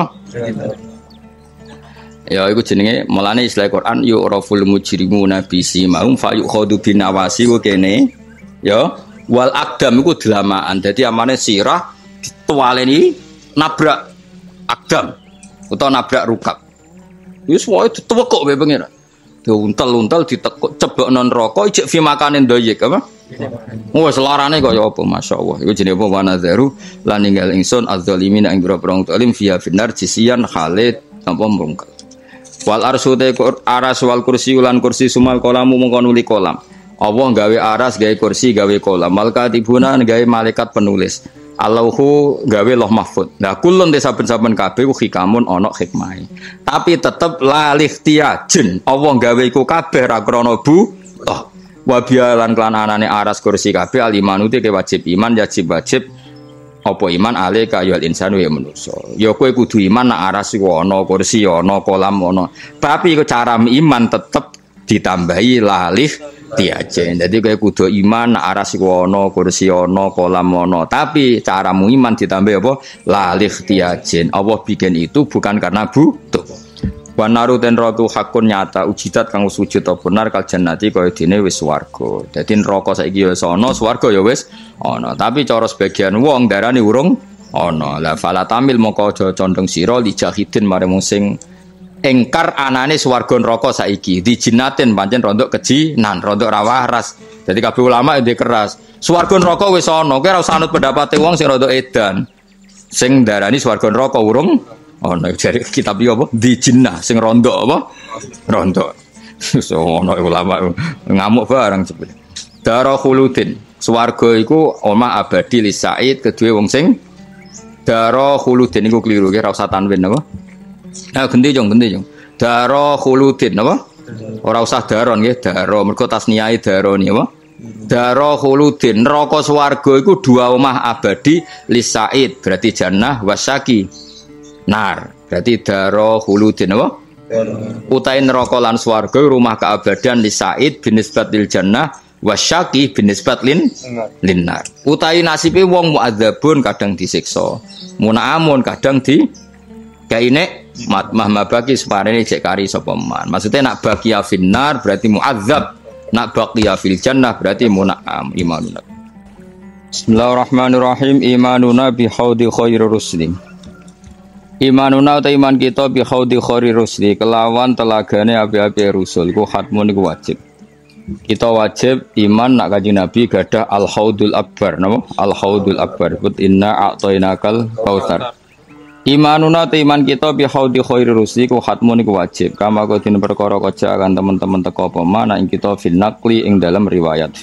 Ya iku jenenge mulane istilah Quran yu'raful mujrimuna bisimahum fayukhadu binawasi ku kene ya wal aqdam iku delamaan dadi amane sirah ditualeni nabrak aqdam utawa nabrak rukab wis wae ditewekok wae pengen diuntel-untel ditekuk cebokno neraka ijek fi makanin doyek apa wis larane kaya apa masyaallah iku jenenge apa wanadzaru lan ninggal ingsun az-zalimin ing boro-boro zalim fiya finnar jisian khalid apa mrungkal wal arsu te aras wal kursi ulan kursi sumal kolamu mongko nuli kolam Allah gawe aras gawe kursi gawe kolam malkatibuna gawe malaikat penulis Allahu gawe loh mahfud nah kulun te saben-saben kabeh ku hikamun ana hikmahe tapi tetep lalih tiajen Allah gawe iku kabeh ra krana butuh wa bialan klan anane aras kursi kabeh alimanu te wajib iman wajib apa iman ale kayal insanu ya manusa ya kowe kudu iman nak aras iku ana kursi ana kolam ana tapi iku cara iman tetep ditambahi lalih tiajen dadi kowe kudu iman nak aras iku ana kursi ana kolam ana tapi caramu iman ditambahi apa lalih tiajen Allah bikin itu bukan karena butuh wa naru ten ratu hakun nyata ujidat kang sujud apa benar kal jannati kaya dene wis swarga. Dadi neraka saiki wis ana, swarga ya wis ana. Tapi cara sebagian wong darani urung ana. La fala tamil moko aja condong sira li jahidin mare wong sing engkar anane swarga neraka saiki. Di jinnatin pancen rondok kejinan, rondok ra waras. Dadi kabeh ulama ndek keras. Swarga neraka wis ana, kowe ora usah anut pendapate wong sing rondok edan. Sing darani swarga neraka urung ana jare kitab iki apa? Di jinnah sing rondo apa? Rondo. So ono ulama ngamuk barang sebut. Darul khuludin. Swarga iku omah abadi li Said kedue wong sing Darul khuludin iku keliru ki ora usah tanwin apa? Nah, ganti jong. Darul khuludin apa? Ora usah daron nggih, daro mergo tasniyahe daroni apa? Darul khuludin. Neraka swarga iku dua omah abadi li Said berarti jannah wasyaki. Nar berarti darul khuludin apa? Utai neraka lan swarga rumah keabadian li Said binisbat lil jannah wasyaki binisbat linnar. Utai nasibe wong muadzabun kadang disiksa. Munaamun kadang di kaine mahmabaki separene cek kari sapa man. Maksudnya nak baqiya finnar berarti muadzab, nak baqiya fil jannah berarti munaam imanuna. Bismillahirrahmanirrahim. Imanuna bi haudi khairir rusli. Imanuna ta iman kita bi haudi khairir rusli kelawan telagane api-api rusul iku khatmun iku wajib. Kita wajib iman nak Kanjeng Nabi gadah al-haudul akbar napa? Al-haudul akbar. But inna a'tainakal kautsar. Imanuna ta iman kita bi haudi khairir rusli ku khatmun iku wajib. Kama kodine perkara kaca akan teman-teman teko apa mana ing kita fil naqli ing dalam riwayat.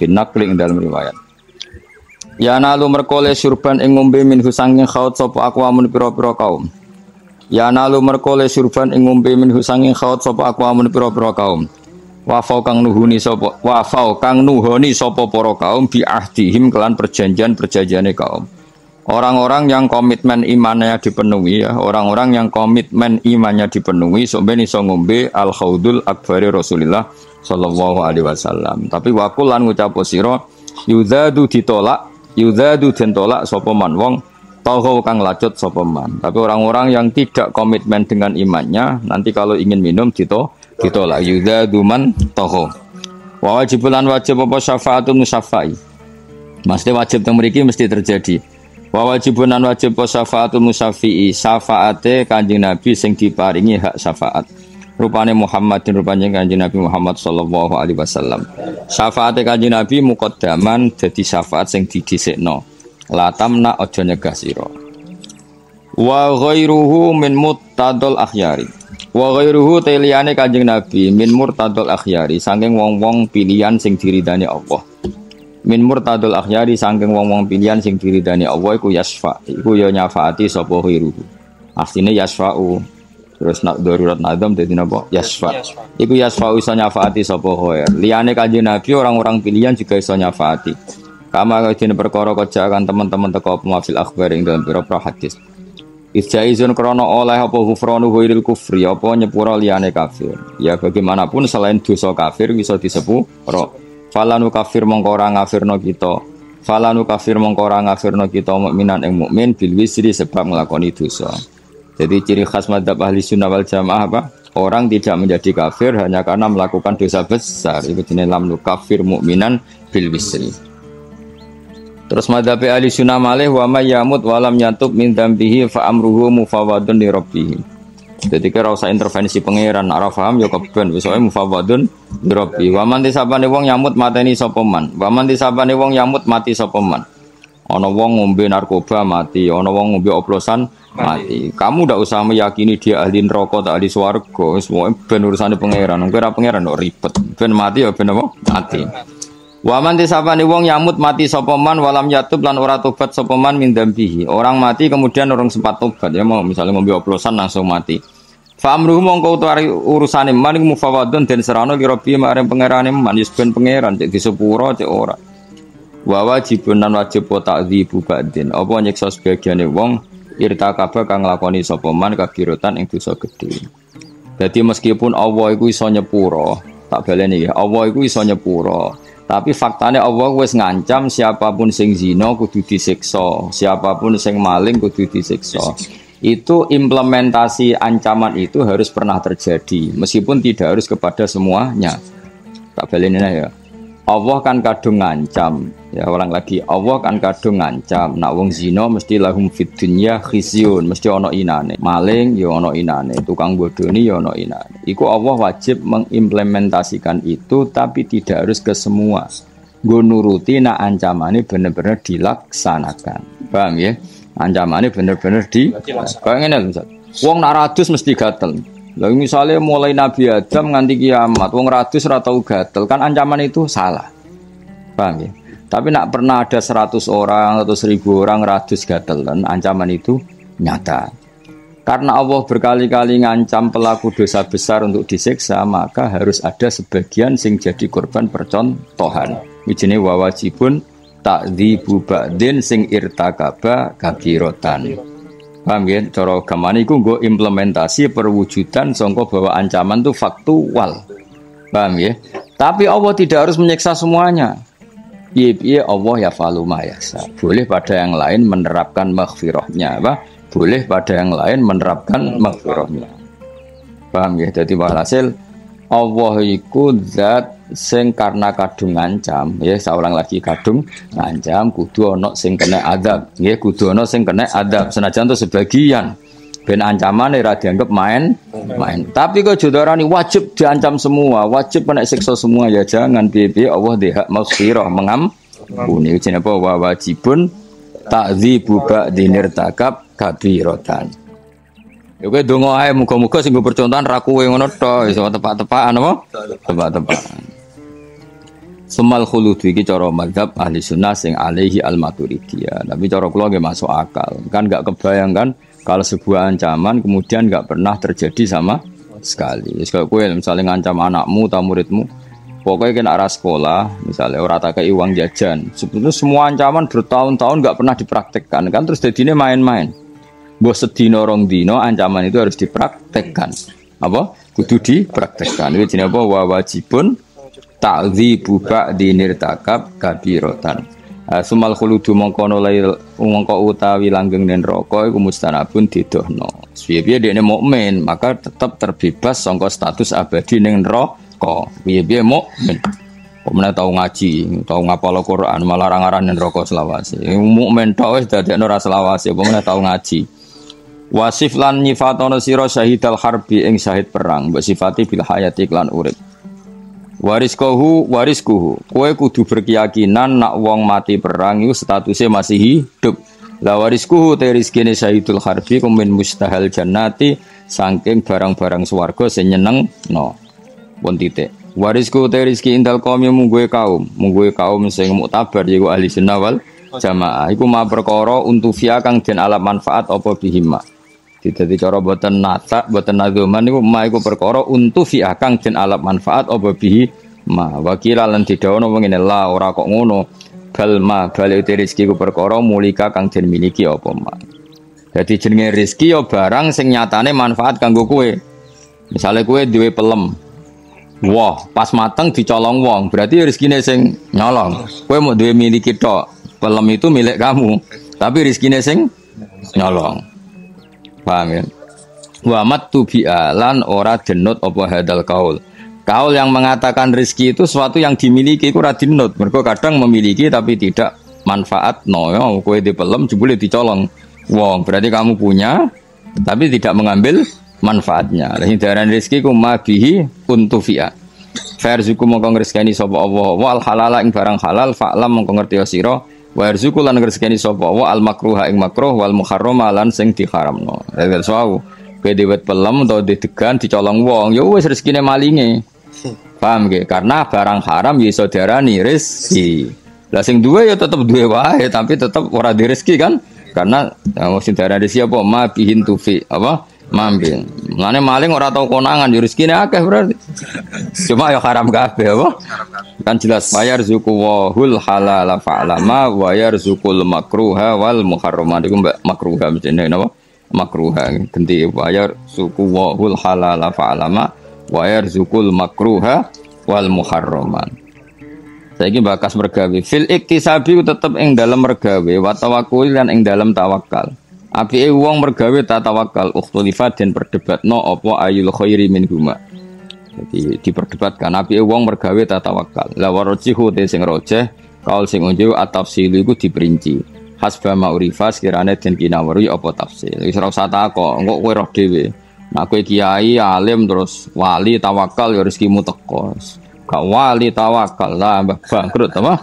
Ya nalu merkole surban ing ngombe min husanging khaut sapa aqwamun pira-pira kaum. Ya nalu merkole surban ing ngombe min husanging khaut sapa aqwamun pira-pira kaum. Wafau kang nuhoni sapa para kaum bi ahdihim kelan perjanjiane kaum. Orang-orang yang komitmen imannya dipenuhi ya, orang-orang yang komitmen imannya dipenuhi sampeyan iso ngombe al-khaudul akbari Rasulullah sallallahu alaihi wasallam. Tapi wakul lan ngucap sira yuzadu den tolak sapa man wong tauhu kang lacut sapa man. Tapi orang-orang yang tidak komitmen dengan imannya nanti kalau ingin minum ditolak yuzadu man tauhu. Wa wajibulan wajib apa syafaatun musyafai. Mesti wajib teng mriki mesti terjadi. Wa wajibunan wajib syafaatun musyafi'i syafaate Kanjeng Nabi sing diparingi hak syafaat. Rupane Muhammadin rupane Kanjeng Nabi Muhammad sallallahu alaihi wasallam. Syafaate Kanjeng Nabi muqaddaman dadi syafaat sing didhisikno. La tamna aja nyegah sira. Wa ghairuhu min muttadul akhyari. Wa ghairuhu teliyane Kanjeng Nabi min murtadul akhyari saking wong-wong pilihan sing diridani Allah. Min murtadul akhyari saking wong-wong pilihan sing diridani Allah iku yasfa. Iku ya nyafaati sapa ghairuhu. Artine yasfa'u. Terus nak darurat nadam dadi napa? Yasfa. Iku yasfa'u iso nyafaati sapa ghair. Liyane Kanjeng Nabi orang-orang pilihan juga iso nyafaati. Kama kadene perkara kajakan teman-teman teko pemafil akhbar ing dalam pira hadis. Ijaizun krana oleh apa ghufranu ghairil kufri apa nyepura liyane kafir. Ya bagaimanapun selain dosa kafir bisa disepuro. Falanu kafir mongko ora ngafirno kita. Mukminan ing mukmin bil wisri sebab nglakoni dosa. Jadi ciri khas madzhab ahli sunnah wal jamaah apa? Orang tidak menjadi kafir hanya karena melakukan dosa besar. Itu jenenge lam kafir mukminan bil wisri. Terus madzhab ahli sunnah malih wa may yamut wa lam yatub min dzambihi fa amruhu mufawwadun li rabbih. Jadi kira usah intervensi pangeran, ora paham ya keben wis wae mufawwadun li rabbih. Wa man tisabane wong yamut mateni sapa man. Wa man tisabane wong yamut mati sapa man. Ana wong ngombe narkoba mati, ana wong ngombe oplosan mati. Kamu ndak usah meyakini dia ahli neraka atau ahli swarga, wis wae ben urusane pangeran. Wong ora pangeran kok ribet. Ben mati ya ben apa? Mati. Wa man tisabane wong yamut mati sapa man walam yatub lan ora tobat sapa man min dzambihi. Orang mati kemudian orang sempat tobat ya mau misalnya ngombe oplosan langsung mati. Fa amruhu mongko utawi urusane man iku mufawadun den serana li rabbi marang pangerane man wis ben pangeran cek disepuro cek ora. Wa wajibun lan wajib ta'dzibu ba'din. Apa nyiksa sebagiane wong irtakaba kang nglakoni sapa man kabirotan ing dosa gedhe. Dadi meskipun Allah iku iso nyepuro, tak baleni ya, Allah iku iso nyepuro. Tapi faktanya Allah wis ngancam siapapun sing zina kudu disiksa, siapapun sing maling kudu disiksa. Itu implementasi ancaman itu harus pernah terjadi, meskipun tidak harus kepada semuanya. Tak baleni ya. Allah kan kadung ngancam, ya orang lagi Allah kan kadung ngancam. Nak wong zina mesti lahum fid dunya khizyun, mesti ana inane. Maling ya ana inane, tukang bodoni ya ana inane. Iku Allah wajib mengimplementasikan itu tapi tidak harus ke semua. Nggo nuruti nak ancamane bener-bener dilaksanakan. Paham ya? Ancamane bener-bener di. Kayak ngene lho, Ustaz. Wong nak radus mesti gatel. Lah misalnya mulai Nabi Adam nganti kiamat, wong radus ora tau gatel, kan ancaman itu salah. Paham ya? Tapi nak pernah ada 100 orang atau 1000 orang radus gatelan, ancaman itu nyata. Karena Allah berkali-kali ngancam pelaku dosa besar untuk disiksa, maka harus ada sebagian sing jadi korban percontohan. Wijine wa wajibun takdzibu ba'din sing irtakaba kabirotan. Paham ya? Cara gamane iku nggo implementasi perwujudan sangka bahwa ancaman itu faktual. Paham ya? Tapi Allah tidak harus menyiksa semuanya. Piye-piye Allah ya falu ma yasa. Boleh pada yang lain menerapkan maghfirahnya, apa? Boleh pada yang lain menerapkan maghfirahnya. Paham ya? Jadi walhasil Allah iku zat sing karena kadung ngancam, ya saulang lagi kadung ngancam kudu ana sing kena adab, nggih kudu ana sing kena adab senajan to sebagian ben ancamane ora dianggap main. Tapi kok jodarani wajib diancam semua, wajib kena siksa semua ya jangan piye-piye Allah dihak maghfirah mengampuni jenenge apa wajibun takdzibu ba'dinir takab kabiratan. Ya kowe donga ae muga-muga sing percontohan ra kowe ngono tok iso tepak-tepakan apa? Tepak-tepakan. Semal khulud iki cara mazhab ahli sunnah sing alaihi al-maturidiyah. Tapi cara kula nggih masuk akal. Kan enggak kebayang kan kalau sebuah ancaman kemudian enggak pernah terjadi sama sekali. Wis kaya kowe misalnya ngancam anakmu atau muridmu, pokoknya kena arah sekolah, misalnya ora tak kei uang jajan. Sebetulnya semua ancaman bertahun-tahun enggak pernah dipraktekkan kan terus dadine main-main. Mbok sedina rong dina ancaman itu harus dipraktekkan. Apa? Kudu dipraktekkan. Iki jenenge apa? Wa wajibun ta'dzibu ba'dinir takab kabiratan. Sumal khuludu mongkono lail mongko utawi langgeng nen neraka iku mustanabun didohno. Piye-piye dekne mukmin, maka tetap terbebas saka status abadi ning neraka. Piye-piye mukmin. Pemenang tau ngaji, tau ngapal Al-Qur'an, malah aran nen neraka selawase. Mukmin tok wis dadekno ra selawase, pemenang tau ngaji. Wasif lan nyifatono sira syahidal harbi ing syahid perang, mbok sifati bil hayati lan urip. Wariskuhu kowe kudu berkeyakinan nak wong mati perang iku statusnya masih hidup. La wariskuhu te rezekine syahidul harbi kumin mustahil jannati saking barang-barang swarga sing nyenengno. Pun titik. Wariskuhu te rezeki indal qaum mungguhe kaum sing muktabar yaiku ahli sunnah wal jamaah. Iku ma perkara untuk via kang den alam manfaat apa bihima. Dadi cara boten nata, boten nadzuman niku ma iku perkara untuk fi'ah kang den alap manfaat apa bihi ma wakila lan didhawono ngene la ora kok ngono bal ma bal rezeki ku perkara mulika kang den miliki apa ma. Dadi jenenge rezeki ya barang sing nyatane manfaat kanggo kowe. Misale kowe duwe pelem. Wah, pas mateng dicolong wong, berarti rezekine sing nyolong. Kowe mau duwe miliki tok. Pelem itu milik kamu, tapi rezekine sing nyolong. Paham ya? Wa mattu bi'alan ora denut apa hadal kaul. Kaul yang mengatakan rezeki itu sesuatu yang dimiliki itu ora dinut. Mergo kadang memiliki tapi tidak manfaat no ya kowe dipelem jebule dicolong. Wong berarti kamu punya tapi tidak mengambil manfaatnya. Lah hindaran rezeki ku mabihi untufi'a. Farzuku mongko ngreseni sapa Allah wal halala ing barang halal fa'lam mongko ngerti sira. Wa yarzuqu lan ngreseni sapa wa al makruha ing makruh wal muharrama lan sing diharamno. Dadi sawu kowe dewet pelem utawa didegan dicolong wong ya wis rezekine malinge. Paham nggih? Karena barang haram ya iso diarani rezeki. Lah sing duwe ya tetep duwe wae tapi tetep ora di rezeki kan? Karena sing diarani rezeki apa ma bihin tufi apa? Mambil. Mulane maling ora tau konangan yo rezekine akeh berarti. Cuma ya haram kabeh apa? Kan jelas bayar zuku wahul halal fa'lama wa yarzuqul makruha wal muharrama iku mbak makruha mestine napa? Makruha ganti bayar suku wahul halal fa'lama wa yarzuqul makruha wal muharrama. Saiki bakas mergawe fil iktisabi tetep ing dalem mergawe wa tawakkul lan ing dalem tawakal. Apike wong mergawe tatawakal ukhtulifat den perdebatno apa ayul khairi min huma. Jadi diperdebatkan apike wong mergawe tatawakal. La warajihu te sing rojeh kaul sing unjuk at-tafsil iku diperinci. Hasba ma'rifa sekirane den kinawari apa tafsil. Wis ora usah takok, engko kowe roh dhewe. Nah kowe kiai alim terus wali tawakal ya rezekimu teko. Gak wali tawakal lah bangkrut apa?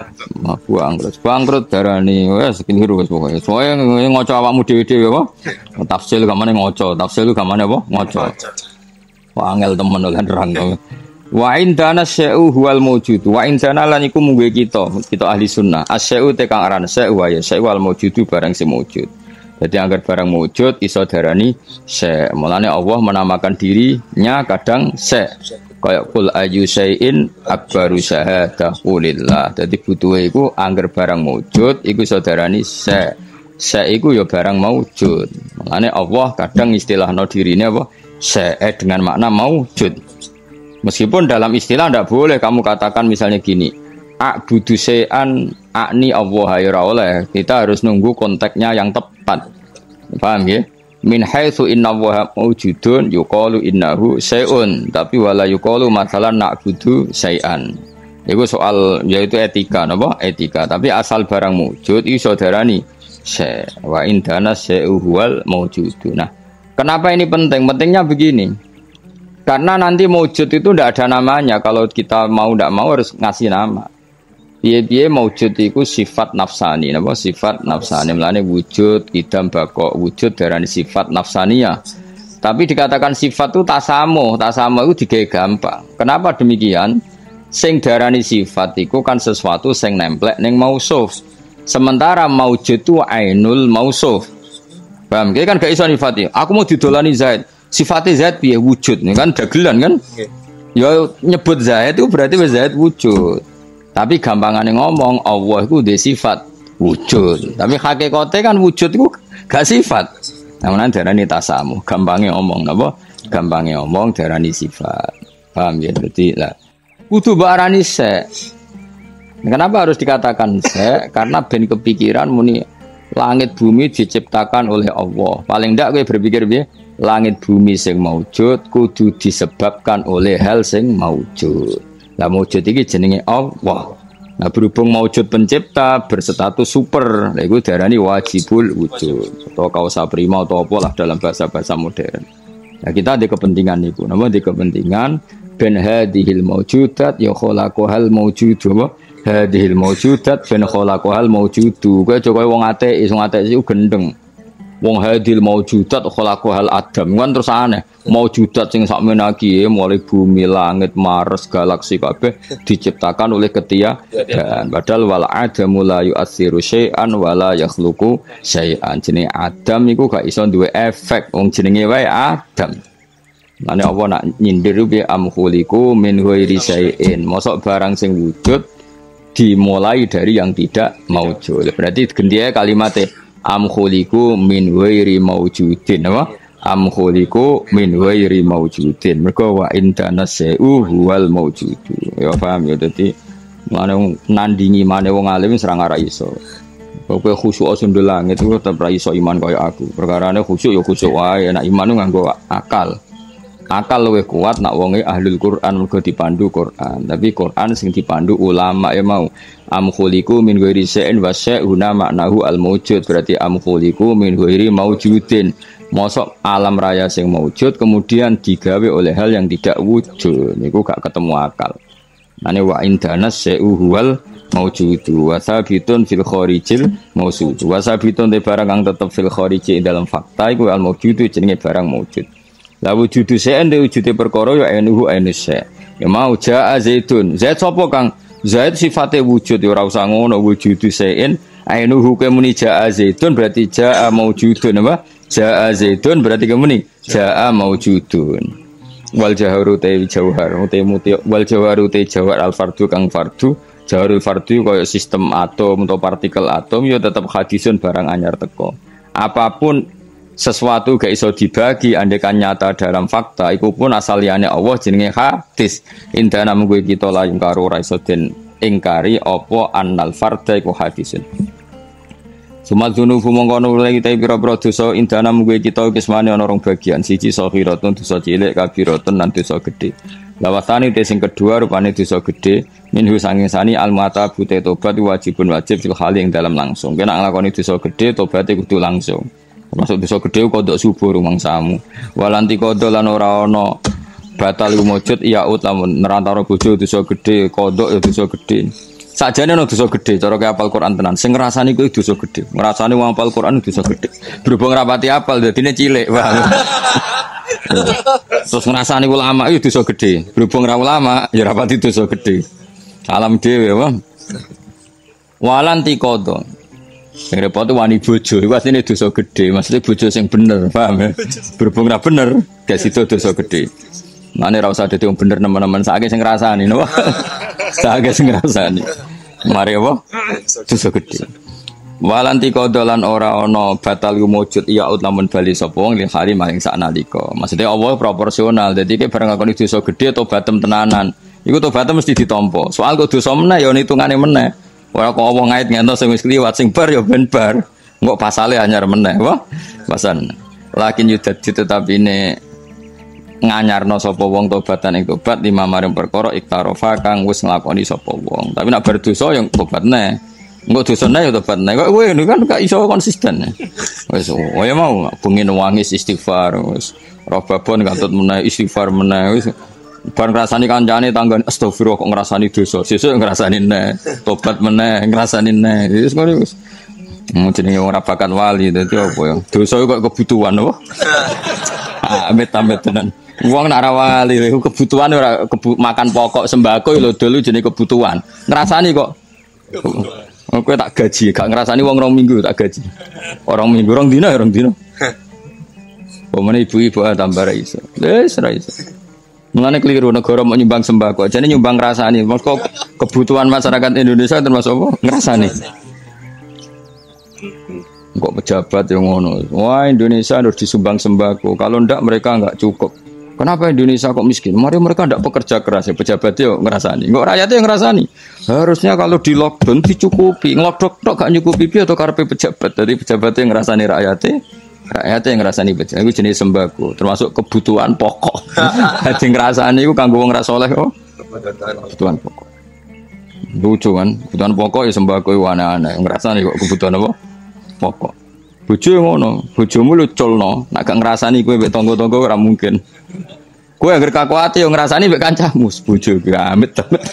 Bangkrut darani wis keliru wis pokoke. Soale ngoco awakmu dhewe-dhewe apa? Tafsir gamane ngoco, tafsir gamane apa? Ngoco. Wah angel temen lan nerang. Wa indana syai'u huwal mawjud. Wa indana lan iku mungguh kita ahli sunnah. Asyai'u te kang aran syai'u wa ya syai'u al mawjudu barang sing mawjud. Jadi agar barang mawjud iso darani syai'. Mulane Allah menamakan dirinya kadang syai'. Kayak kul ayu syai'in akbaru syahadah qulillah. Dadi butuhe iku anggar barang mawjud iku iso darani syai'. Syai' iku ya barang mawjud. Mulane Allah kadang istilahno dirine apa? Syai' dengan makna mawjud. Meskipun dalam istilah tidak boleh kamu katakan misalnya gini, a'budu syai'an a'ni Allah ya oleh. Kita harus nunggu konteksnya yang tepat. Paham ya? Min haitsu inna Allah mawjudun yuqalu innahu syai'un, tapi wala yuqalu mathalan na'budu syai'an. Itu soal yaitu etika napa? Etika. Tapi asal barang mawjud iso darani syai'. Wa indana syai'u huwal mawjudun. Nah, kenapa ini penting? Pentingnya begini. Karena nanti mawjud itu tidak ada namanya. Kalau kita mau tidak mau harus ngasih nama. Piye-piye mawjud itu sifat nafsani. Napa sifat nafsani? Mulane wujud, idam, bako, wujud darani sifat nafsaniyah. Tapi dikatakan sifat itu tasamuh. Tasamuh itu digawe gampang. Kenapa demikian? Sing darani sifat itu kan sesuatu sing nemplek ning mausuf. Sementara mawjud itu ainul mausuf. Paham? Kita kan gak iso nifati. Aku mau didolani Zaid. Sifatnya Zaid piye wujud nih kan dagelan kan ya nyebut Zaid itu berarti Zaid wujud tapi gampangannya ngomong Allah itu dia sifat wujud tapi hakikatnya kan wujud itu gak sifat namanya darani tasamu gampangnya ngomong apa gampangnya ngomong darani sifat paham ya berarti lah kudu barani se kenapa harus dikatakan se karena ben kepikiran muni langit bumi diciptakan oleh Allah paling ndak gue berpikir piye langit bumi sing maujud kudu disebabkan oleh hal sing maujud. Lah maujud iki jenenge Allah. Nah berhubung maujud pencipta berstatus super, lha iku diarani wajibul wujud. Atau kausa prima atau apa lah dalam bahasa-bahasa modern. Nah kita ada kepentingan niku. Napa ada kepentingan ben hadhil maujudat ya khalaqahal maujudu apa? Hadhil maujudat ben khalaqahal maujudu. Kowe coba wong ateis iku gendeng. Wong hadil maujudat khalaqahal adam kan terus aneh maujudat sing sakmene iki mulai bumi langit Mars galaksi kabeh diciptakan oleh ketiadaan padahal wal adamu la yu'atsiru syai'an wala yakhluqu syai'an jenenge adam iku gak iso duwe efek wong jenenge wae adam lane apa nak nyindir bi amkhuliku min ghairi syai'in mosok barang sing wujud dimulai dari yang tidak maujud berarti gendhiye kalimatnya am khuliqu min ghairi maujudin apa am khuliqu min ghairi maujudin mergo wa indana syai'u huwal maujudu ya paham ya dadi mane nandingi mane wong alim serang ora iso kowe khusyuk sundul langit itu tetep ra iso iman kaya aku perkarane khusyuk ya khusyuk wae nek iman nganggo akal luwih kuat nak wonge ahlul Quran mergo dipandu Quran tapi Quran sing dipandu ulama ya mau am khuliqu min ghairi syai'in wa syai'una maknahu al maujud berarti am khuliqu min ghairi maujudin mosok alam raya sing maujud kemudian digawe oleh hal yang tidak wujud niku gak ketemu akal ane wa indana syai'u huwal maujudu wa sabitun fil kharijil mausud wa sabitun te barang kang tetep fil khariji dalam fakta iku al maujudu jenenge barang maujud la wujudu syai'an de wujude perkara ya anuhu ainus syai' ya mau jaa zaitun zait sapa kang zait sifate wujud ya ora usah ngono wujudu syai'in ainuhu kemuni jaa zaitun berarti jaa maujudun apa jaa zaitun berarti kemuni jaa maujudun wal jaharu ta jauhar wal jawaru ta jawar al fardu kang fardu jawarul fardu kaya sistem atom atau partikel atom ya tetap hadisun barang anyar teko apapun sesuatu gak iso dibagi andekan nyata dalam fakta iku pun asal liyane Allah jenenge hadis indana munggo kita la ingkaro ora iso den ingkari apa annal fardha iku hadisun Sumadzunufu mongkono lagi ta pira-pira dosa indana munggo kita kismane ana rong bagian siji sakhiratun dosa cilik kabiratun lan dosa gedhe lawasane te sing kedua rupane dosa gedhe minhu sanging sani almata bute tobat wajibun wajib fil hali ing dalam langsung kena nglakoni dosa gedhe tobaté kudu langsung masuk dosa gedhe kodok subuh rumangsamu walanti kodok lan ora ana batal mujud ya ut lamun nerantara bojo dosa gedhe kodok ya dosa gedhe sakjane ana dosa gedhe cara ke apal Quran tenan sing ngrasani kuwi dosa gedhe ngrasani wong apal Quran dosa gedhe berhubung rapati apal dadine cilik Terus ngrasani ulama itu dosa gede. Berhubung ra ulama ya rapati dosa gede. Salam dhewe apa? Walan tikodo. Sing repot wani bojo iku asline dosa gede. Maksudnya bojo sing bener, paham ya? Berhubung ra bener, gak sido dosa gede. Mane ra usah dadi wong bener nemen-nemen sakake sing ngrasani napa? Sakake sing ngrasani. Mari apa? Dosa gede. Walanti kodolan ora ono batal mujud iya ut lamun bali sapa wong li hari maring saknalika. Maksudnya Allah proporsional. Dadi ki bareng ngakoni dosa gedhe atau batem tenanan. Iku tobaté mesti ditampa. Soal kok dosa meneh ya hitungane meneh. Ora kok Allah ngait ngentos sing wis kliwat sing bar ya ben bar. Engko pasale anyar meneh. Wah, pasan. Lakin yudat tetapi ne nganyarno sapa wong tobatan ing tobat lima maring perkara iktarofa kang wis nglakoni sapa wong. Tapi nek bar dosa yang tobat neh. Enggak dosane ya tobat nek kowe kan gak iso konsisten. Wis ya mau bengi nangis istighfar wis robabon kantut meneh istighfar meneh wis bar ngrasani kancane tanggon astagfirullah kok ngrasani dosa sesuk ngrasani neh tobat meneh ngrasani neh wis ngono wis jenenge ora bakat wali dadi apa ya dosa kok kebutuhan apa amit-amit tenan wong nek ora wali kebutuhan ora makan pokok sembako lho dulu jenenge kebutuhan ngrasani kok kowe tak gaji, gak ngrasani wong 2 minggu tak gaji. Orang minggu, orang dina. Pemene ibu-ibu tambah ra iso. Wis ra iso. Mulane keliru negara mau nyumbang sembako, jane nyumbang ngrasani. Mosok kebutuhan masyarakat Indonesia termasuk apa? Ngrasani. Kok pejabat yang ngono. Wah, Indonesia harus disumbang sembako. Kalau ndak mereka enggak cukup. Kenapa Indonesia kok miskin? Mari mereka tidak bekerja keras ya pejabat yo ngerasani. Enggak rakyatnya yang ngerasani. Harusnya kalau di lockdown dicukupi. Ngelodok tok gak nyukupi piye atau karepe pejabat. Dari pejabat yang ngerasani rakyatnya yang ngerasani pejabat. Itu jenis sembako, termasuk kebutuhan pokok. Dadi ngerasani iku kanggo wong ra saleh kok. Kebutuhan pokok. Lucu kan? Kebutuhan pokok ya sembako iku aneh-aneh. Ngerasani kok kebutuhan apa? Pokok. Bojo ngono, bojomu lu culno, nek gak ngrasani kowe mbek tangga-tangga ora mungkin. Kowe anggere kakuati yo ngrasani mbek kancamu, bojo ki amit.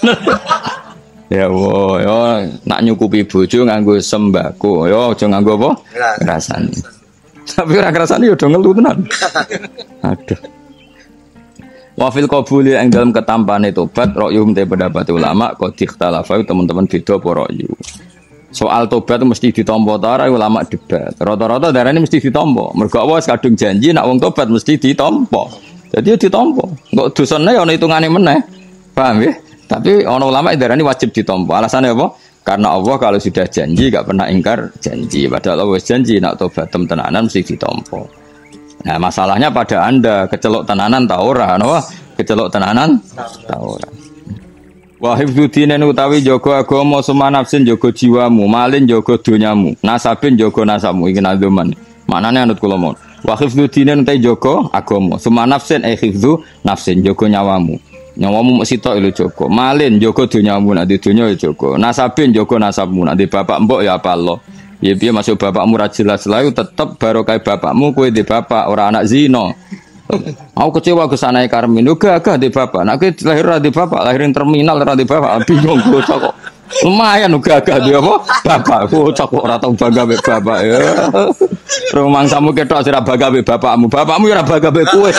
Ya wo, yo nak nyukupi bojo nganggo sembako, yo aja nganggo apa? Ngrasani. Tapi ora ngrasani yo do ngelu tenan. Aduh. Wa fil qabuli ing dalam ketampane tobat ra'yum te pendapat ulama kok dikhtalafa teman-teman beda apa ra'yu. Soal tobat mesti ditampa ta ora ulama debat. Rata-rata darane mesti ditampa. Mergo Allah kadung janji nak wong tobat mesti ditampa. Jadi ditampa. Engko dosane ana hitungane meneh. Paham ya? Tapi ana ulama darane wajib ditampa. Alasannya apa? Karena Allah kalau sudah janji gak pernah ingkar janji. Padahal Allah janji nak tobat tenanan mesti ditampa. Nah, masalahnya pada Anda kecelok tenanan ta ora, napa? Kecelok tenanan ta ora. Wa hifdzuddin utawi jaga agama sumanafsin jaga jiwamu, malin jaga donyamu, nasabin jaga nasabmu iki nadoman. Maknane anut kula mon. Wa hifdzuddin utawi jaga agama, sumanafsin hifdzu nafsin jaga nyawamu. Nyawamu mesti tok lho jaga. Malin jaga donyamu, nek donya ya jaga. Nasabin jaga nasabmu, nek bapak mbok ya apa Allah. Piye-piye masuk bapakmu ra jelas lae tetep barokah bapakmu kowe di bapak ora anak zina. Aku kecewa ke sana Karmin, gagah di bapak. Nak lahir di bapak, lahirin terminal di bapak, bingung bocah kok. Lumayan gagah dia apa? Bapak, bocah kok ora tau bangga mbek bapak ya. Rumangsamu ketok sira bangga mbek bapakmu, bapakmu ya ora bangga mbek kowe.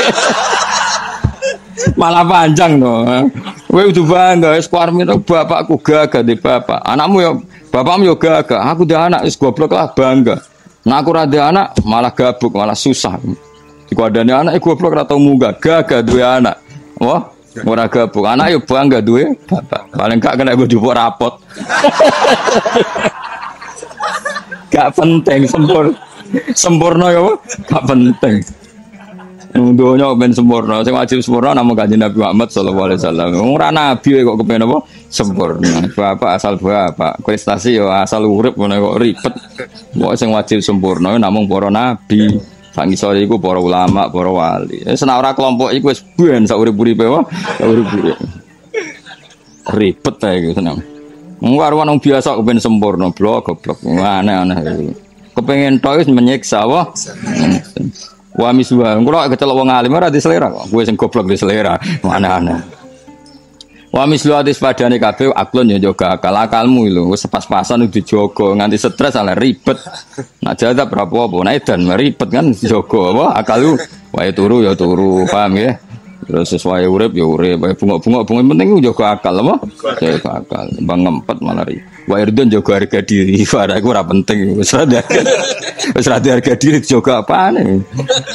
Malah panjang no. Kowe kudu bangga wis Karmin bapakku gagah di bapak. Anakmu ya bapakmu ya gagah, aku dia anak wis goblok lah bangga. Nah aku ra anak malah gabuk, malah susah. Iku adane anak goblok ora tau munggah, gagah duwe anak. Wah, ora gabung. Anak yo bangga duwe bapak. Paling gak kena go jupuk rapot. Gak penting sempurna yo, gak penting. Donya ben sempurna, sing wajib sempurna namung Kanjeng Nabi Muhammad sallallahu alaihi wasallam. Ora nabi kok kepen apa? Sempurna. Bapak asal bapak, prestasi yo asal urip ngono kok ribet. Kok sing wajib sempurna namung para nabi. Sangi sore iku para ulama, para wali. Senak ora kelompok iku wis ben sak urip-uripe wae. Urip-urip. Ribet ae iku seneng. Wong biasa kepen sempurna, blok goblok. Aneh-aneh. Kepengin tok wis menyiksa wae. Wa misuha. Engko lek kecelok wong alim ora diselera kok. Kowe sing goblok diselera. Aneh-aneh. Wa mislu atis padane kabeh aklon ya jaga akalmu lho. Wis pas-pasan udah jaga nganti stres ala ribet. Nak jadab berapa apa nek edan ribet kan jaga apa akal lu wae turu ya turu, paham ya? Terus sesuai urip ya urip, wae bunga-bunga penting jaga akal apa? Jaga akal. Bang ngempet malah ribet. Wae Ridwan jaga harga diri. Ora iku ora penting. Wis ra harga diri jaga apane?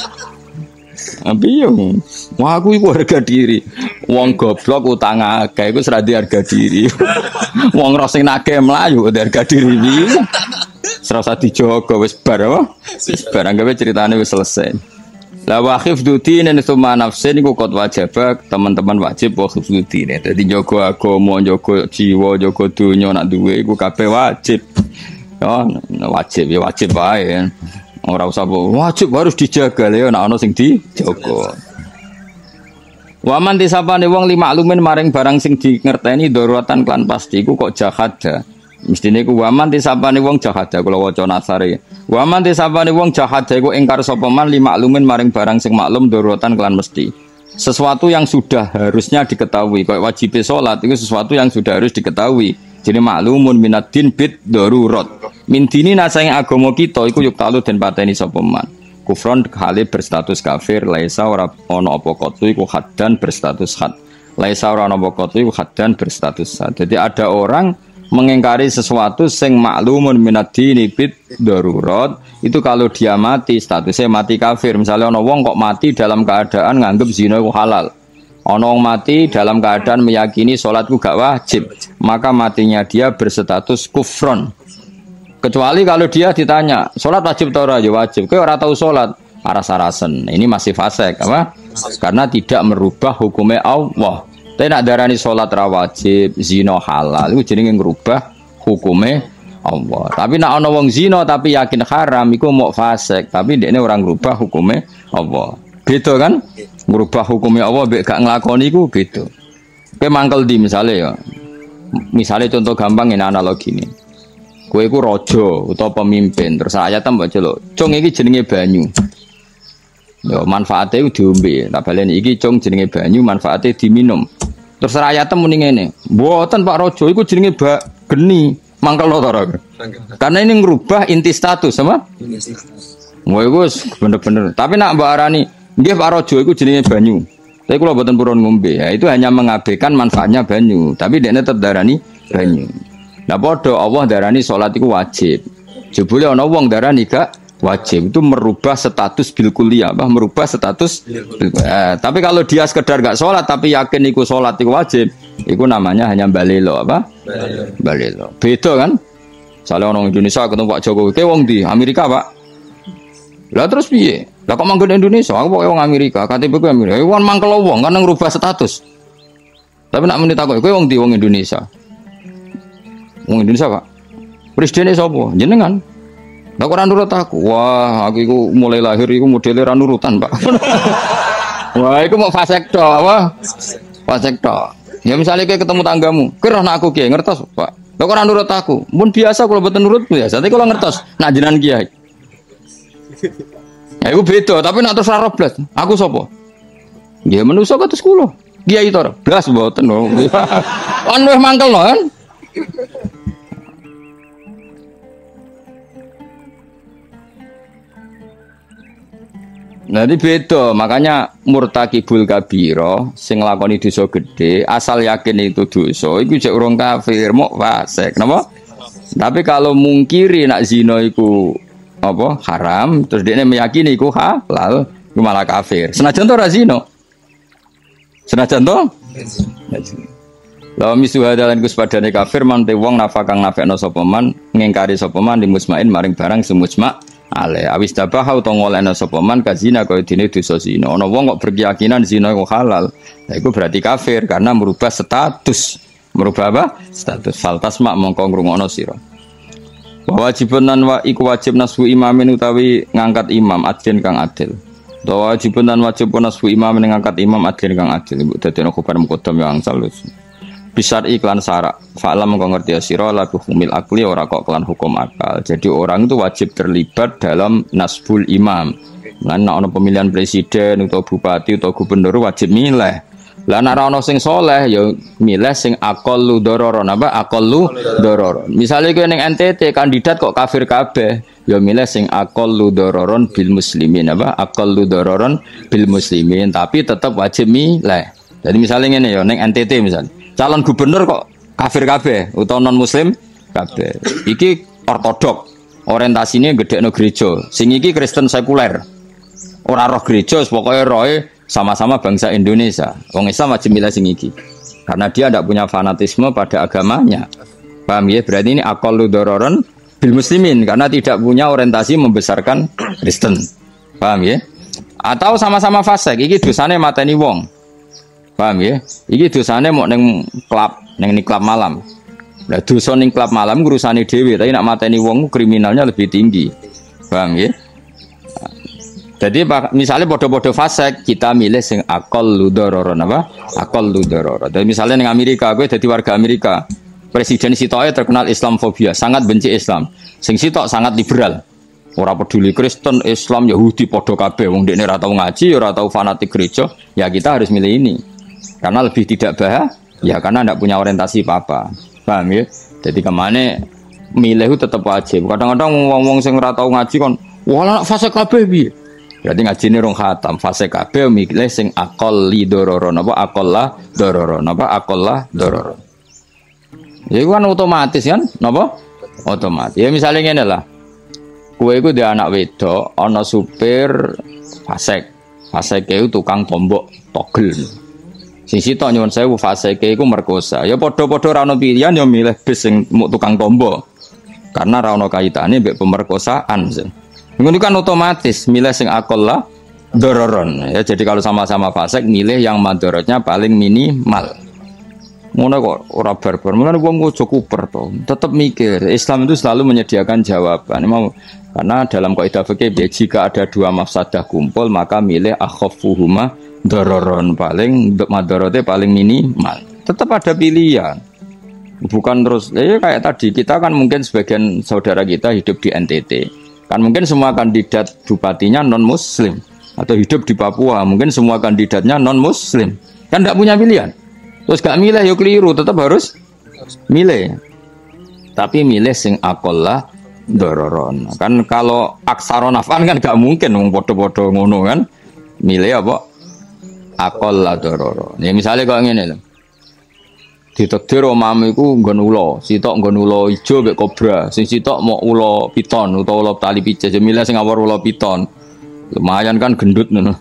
Piye? Wah aku iku harga diri. Wong goblok utang akeh iku seradi harga diri. Wong ora sing nake mlayu harga diri iki. Serasa dijogo wis bar apa? Wis bar anggape ceritane wis selesai. La wa khifdutin en summa nafsin iku kot wajib teman-teman wajib wa khifdutin. Dadi jaga agama, jaga jiwa, jaga donya nak duwe iku kabeh wajib. Oh, wajib ya wajib wae. Ora usah wajib harus dijaga lho nek ana sing dijaga. Waman disapane wong lima maklumin maring barang sing di ngerteni daruratan klan pasti iku kok jahada. Mestine iku waman disapane wong jahada kula waca nasare. Waman disapane wong jahada iku ingkar sapa man lima maklumin maring barang sing maklum daruratan klan mesti. Sesuatu yang sudah harusnya diketahui, kayak wajib salat itu sesuatu yang sudah harus diketahui. Jadi maklumun minaddin bid darurat. Min dini nasang agama kita iku yuk talu den pateni sapa man. Kufron hale berstatus kafir, laisa ora ana apa kotu iku haddan berstatus had. Laisa ora ana apa kotu iku haddan berstatus had. Jadi ada orang mengingkari sesuatu sing maklumun minaddin bid darurat, itu kalau dia mati statusnya mati kafir. Misalnya ana wong kok mati dalam keadaan nganggep zina iku halal. Ana wong mati dalam keadaan meyakini salatku gak wajib, maka matinya dia berstatus kufron. Kecuali kalau dia ditanya, salat wajib atau ora? Ya wajib. Kowe ora tau salat, aras-arasen. Ini masih fasik, apa? Karena tidak merubah hukumnya Allah. Tapi nak darani salat ra wajib, zina halal, iku jenenge ngrubah hukumnya Allah. Tapi nak ana wong zina tapi yakin haram iku mok fasik, tapi dekne ora ngrubah hukumnya Allah. Beda kan? Ngrubah hukumnya Allah mbek gak nglakoni iku beda. Kowe mangkel di misale ya. Misale contoh gampang ini analogi ini. Kowe iku raja utawa pemimpin, terus ayat mbok celuk. Cung iki jenenge banyu. Ya manfaate diombe. Tak baleni iki cung jenenge banyu, manfaate diminum. Terus ayat muni ngene. Mboten Pak Raja iku jenenge geni. Mangkel to ora? Karena ini ngerubah inti status apa? Wah iku bener-bener. Tapi nak mbok arani nggih Pak Raja iku jenenge banyu. Tapi kula mboten purun ngombe. Ya, itu hanya mengabaikan manfaatnya banyu, tapi dekne tetep darani banyu. Nah padha Allah darani salat iku wajib. Jebule ana wong darani gak wajib. Itu merubah status bil kulliyah, merubah status tapi kalau dia sekedar gak salat tapi yakin iku salat iku wajib, iku namanya hanya balelo apa? Balelo. Beda kan? Misalnya orang Indonesia ketemu Pak Jokowi, "Ke wong di Amerika, Pak?" Lah terus piye? Lah kok manggon Indonesia? Aku pokoke wong Amerika, KTP ku Amerika. Wong mangkel wong kan ngrubah status. Tapi nak muni takok, "Kowe wong di wong Indonesia?" Wong Indonesia, Pak. Presiden sapa? Jenengan. Lah kok ora nurut aku? Wah, aku iku mulai lahir iku modele ra nurutan, Pak. Wah, iku mau fasek tok, apa? Fasek tok. Ya misalnya kowe ketemu tanggamu, kowe roh nak aku kiai ngertos, Pak. Lah kok ora nurut aku? Mun biasa kalau mboten nurut biasa, tapi kalau ngertos nak jenengan kiai. Ya iku beda, tapi nak terus ora blas. Aku sapa? Ya manusa kados kula. Kiai to, blas mboten. Kan wis mangkel kan? Nah ini beda, makanya murtakibul kabiro sing nglakoni dosa gede asal yakin itu dosa iku jek urung kafir mok fasik napa? Tapi kalau mungkiri nak zina iku apa haram terus dekne meyakini iku halal iku malah kafir. Senajan to ora zina. Senajan to? Lawa misu hadalan Gus padane kafir man te wong nafakang nafekno sapa man ngingkari sapa man di musmain maring barang semusma ale awis tabah utawa ngolehna sapa man kazina kaya dene dosa zina. Ana wong kok berkeyakinan zina iku halal. Lah iku berarti kafir karena merubah status. Merubah apa? Status. Faltas mak mongko ngrungokno sira. Wa wajibun lan wa iku wajib nasbu imamin utawi ngangkat imam adil kang adil. Wa wajibun lan wajib nasbu imamin ngangkat imam adil kang adil. Ibu dadekno khabar muqaddam yang salus. Bisar iklan syarak, fa'lam kau ngerti ya siro la humil akli ora kok kelan hukum akal. Jadi orang itu wajib terlibat dalam nasbul imam. Lan ana pemilihan presiden atau bupati atau gubernur wajib milih. Lah nek ora ono sing saleh ya milih sing aqallu dororon apa aqallu dororon. Misale kowe ning NTT kandidat kok kafir kabeh, ya milih sing aqallu dororon bil muslimin apa aqallu dororon bil muslimin tapi tetap wajib milih. Jadi misalnya ngene ya ning NTT misalnya, calon gubernur kok kafir kabeh utawa non muslim kabeh. Iki ortodok, orientasinya gedekno gereja. Sing iki Kristen sekuler. Ora roh gereja, pokoke roe sama-sama bangsa Indonesia. Wong Islam wajib milih sing iki. Karena dia tidak punya fanatisme pada agamanya. Paham ya? Berarti ini aqallu dororon bil muslimin karena tidak punya orientasi membesarkan Kristen. Paham ya? Atau sama-sama fasik, iki dosane mateni wong. Paham ya? Iki dosane mau ning klub, ning klub malam. Lah dosa ning klub malam urusane dhewe, tapi nak mateni wong kriminalnya lebih tinggi. Paham ya? Jadi misalnya bodoh-bodoh fasik, kita milih sing aqallu dororon apa? Aqallu dororon. Dan misalnya ning Amerika, gue jadi warga Amerika. Presiden sitoke terkenal Islamfobia, sangat benci Islam. Sing sitok sangat liberal. Ora peduli Kristen, Islam, Yahudi padha kabeh. Wong dekne ora tau ngaji, ora tau fanatik gereja, ya kita harus milih ini. Karena lebih tidak ya karena tidak punya orientasi apa-apa. Paham ya? Jadi kemana milih tetap wajib. Kadang-kadang wong-wong sing ora tau ngaji kon, wala fase kabeh piye? Berarti ngajine rong khatam, fase kabeh milih sing aqalli dororon apa aqalla dororon apa aqalla dororon. Ya kan otomatis kan? Napa? Otomatis. Ya misalnya ngene lah. Kowe iku dhe anak wedok, ana supir fasik. Fasike iku tukang tombok togel. Sing sitok nyuwun sewu fasike iku merkosa. Ya padha-padha ora ono pilihan ya milih bis sing tukang tombok. Karena ora ono kaitane mbek pemerkosaan. Ngono kan otomatis milih sing aqalla dororon. Ya jadi kalau sama-sama fasik milih yang madorotnya paling minimal. Ngono kok ora barbar. Mulane wong ojo kuper to. Tetep mikir. Islam itu selalu menyediakan jawaban. Karena dalam kaidah fikih jika ada dua mafsadah kumpul maka milih akhaffuhuma dororon paling untuk madorotnya paling minimal. Tetap ada pilihan. Bukan terus kayak tadi kita kan mungkin sebagian saudara kita hidup di NTT. Kan mungkin semua kandidat bupatinya non muslim atau hidup di Papua mungkin semua kandidatnya non muslim. Kan tidak punya pilihan. Terus gak milih ya keliru, tetap harus milih. Tapi milih sing aqalla dororon. Kan kalau aksaron naf'an kan gak mungkin wong padha-padha ngono kan. Milih apa? Aqalla dororon. Ya misalnya kok ngene lho. Ditakdir omamu iku nggon ula, sitok nggon ula ijo mek kobra, sing sitok mau ula piton utawa ula tali pijes, ya milih sing awor ula piton. Lumayan kan gendut ngono.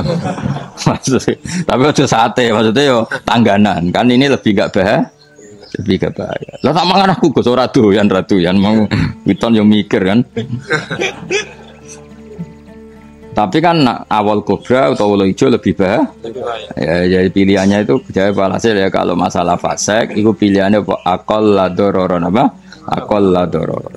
Tapi aja sate, maksudnya yo tangganan. Kan ini lebih gak bahaya. Lebih gak bahaya. Lah tak mangan aku Gus ora doyan mau piton yo mikir kan. Tapi kan awal kobra atau ulo hijau lebih bahaya. Ya, jadi pilihannya itu jawab alhasil ya kalau masalah fasek, itu pilihannya apa? Aqalla dororon apa? Aqalla dororon.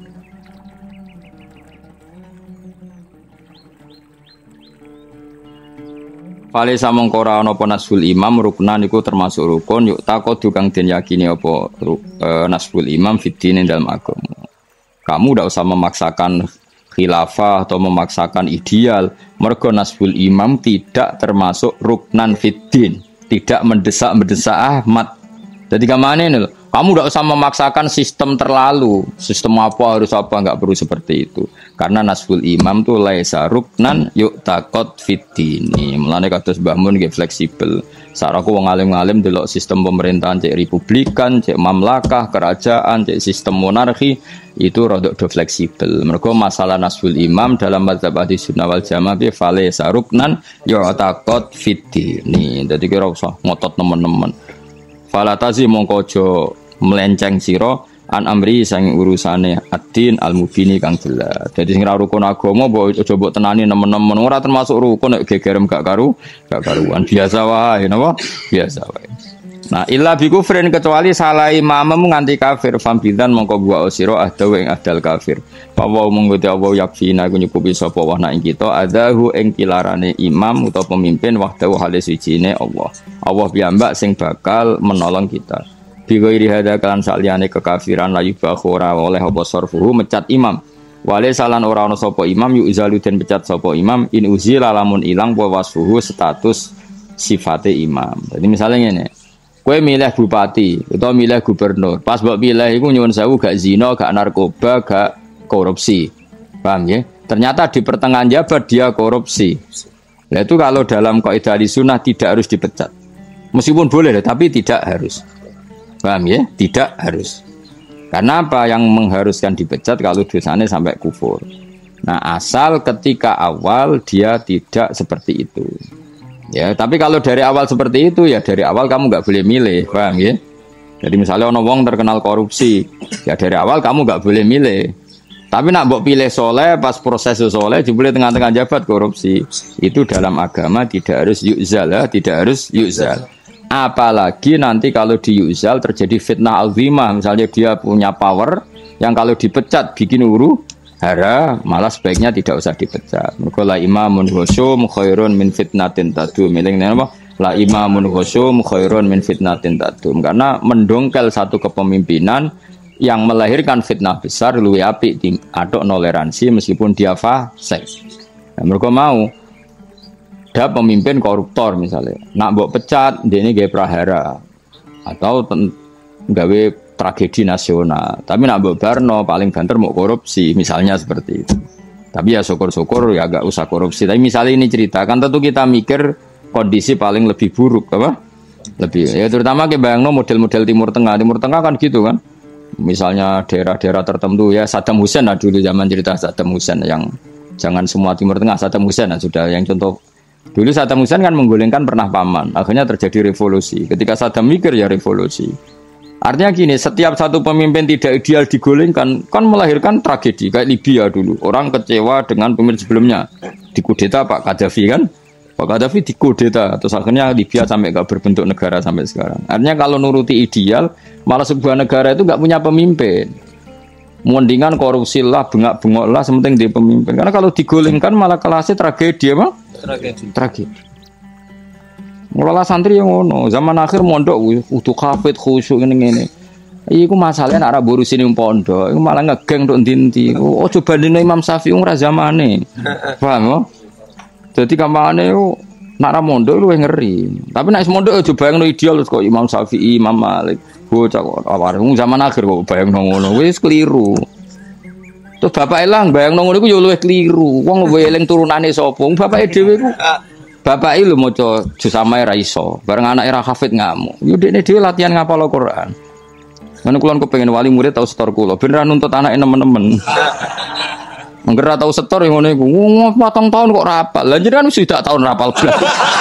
Fale samong ora ana apa nasbul imam ruknan iku termasuk rukun yuk takodu kang den yakini apa nasbul imam fiddin dalam agama. Kamu tidak usah memaksakan khilafah atau memaksakan ideal. Mergo nasbul imam tidak termasuk ruknan fiddin, tidak mendesak Ahmad. Jadi kemana ini loh? Kamu tidak usah memaksakan sistem terlalu, sistem apa harus apa, nggak perlu seperti itu. Karena nasbul imam tuh laisa ruknan yuk takot fiddini. Mulane kados Mbah Mun nggih fleksibel. Saraku wong alim-alim delok sistem pemerintahan cek republikan, cek mamlakah, kerajaan, cek sistem monarki itu rada do fleksibel. Mergo masalah nasbul imam dalam mazhab Ahlus Sunnah wal Jamaah bi laisa ruknan yuk takot fiddini. Dadi kira usah ngotot nemen-nemen. Fala tazi mongko aja melenceng sira an amri sang urusane ad-din al-mubini kang jelas. Dadi sing ra rukun agama mbok aja mbok tenani nemen-nemen ora termasuk rukun nek gegerem gak karuan biasa wae napa? Biasa wae. Nah, illa bi kufrin kecuali salah imammu nganti kafir fambidan mongko buah sira ahdaw ing ahdal kafir. Pawa monggo te Allah yakfina iku nyukupi sapa wa ing kita adahu ing pilarane imam utawa pemimpin wahdahu halis wijine Allah. Allah piyambak sing bakal menolong kita. Bigoiri hada kalan saliyane kekafiran layu bakhora oleh apa sarfuhu mecat imam. Wale salan ora ana sapa imam yu izalu den pecat sapa imam in uzila lamun ilang wa wasfuhu status sifatnya imam. Jadi misalnya ini, kowe milih bupati atau milih gubernur, pas mbok milih iku nyuwun sewu gak zina, gak narkoba, gak korupsi. Paham ya? Ternyata di pertengahan jabat dia korupsi. Nah itu kalau dalam kaidah sunnah tidak harus dipecat. Meskipun boleh tapi tidak harus. Paham ya? Tidak harus. Karena apa yang mengharuskan dipecat kalau dosanya sampai kufur. Nah, asal ketika awal dia tidak seperti itu. Ya, tapi kalau dari awal seperti itu ya dari awal kamu nggak boleh milih, paham ya? Jadi misalnya ono wong terkenal korupsi, ya dari awal kamu nggak boleh milih. Tapi nak mbok pilih soleh pas proses soleh boleh tengah-tengah jabat korupsi. Itu dalam agama tidak harus yuzal ya, tidak harus yuzal. Apalagi nanti kalau di yuzal terjadi fitnah azimah, misalnya dia punya power yang kalau dipecat bikin hara, malah sebaiknya tidak usah dipecat. Mergo la imamun husum khairun min fitnatin tadum. Milihnya apa? La imamun husum khairun min fitnatin tadum. Karena mendongkel satu kepemimpinan yang melahirkan fitnah besar luwih apik aduk toleransi meskipun dia fasik. Nah, mergo mau ada pemimpin koruptor misalnya. Nak mbok pecat, dene gawe prahara atau gawe tragedi nasional. Tapi nak mbok barno paling banter mau korupsi, misalnya seperti itu. Tapi ya syukur-syukur ya agak usah korupsi. Tapi misalnya ini cerita, kan tentu kita mikir kondisi paling lebih buruk, apa? Lebih. Ya terutama ke bayangno model-model Timur Tengah. Timur Tengah kan gitu kan. Misalnya daerah-daerah tertentu ya Saddam Hussein lah dulu zaman cerita Saddam Hussein yang jangan semua Timur Tengah Saddam Hussein lah sudah yang contoh. Dulu Saddam Hussein kan menggulingkan pernah paman. Akhirnya terjadi revolusi. Ketika Saddam mikir ya revolusi. Artinya gini, setiap satu pemimpin tidak ideal digulingkan kan melahirkan tragedi kayak Libya dulu. Orang kecewa dengan pemimpin sebelumnya. Dikudeta Pak Gaddafi kan? Pak Gaddafi dikudeta terus akhirnya Libya sampai gak berbentuk negara sampai sekarang. Artinya kalau nuruti ideal, malah sebuah negara itu gak punya pemimpin. Mendingan korupsi lah, bengak-bengok lah, sementing dia pemimpin. Karena kalau digulingkan malah kelasnya tragedi apa? Tragedi. Mulai santri yang ngono, zaman akhir mondok utuh kafet khusyuk ngene-ngene. Iku masalahnya nak ra borusin ning pondok, iku malah ngegeng tok ndi-ndi. Oh coba dene Imam Syafi'i ora zamane. Paham yo? Dadi kampane yo nak ra mondok luwih ngeri. Tapi nek mondok aja bayangno ideal kok Imam Syafi'i, Imam Malik. Bocah kok aware zaman akhir kok bayangno ngono, wis keliru. Terus bapak elang bayangno ngono iku yo luwih keliru. Wong eling turunane sapa? Bapake dhewe iku bapak itu mau coba jusamae ra iso, bareng anak era hafid ngamuk. Yo dekne dhewe latihan ngapal Al-Qur'an. Mana kulon kepengen wali murid tau setor kula, beneran nuntut anake nemen-nemen. Mengger ra tau setor ngono iku. Wong 4 tahun kok rapal. Lah jenengan wis tidak tahun rapal blas.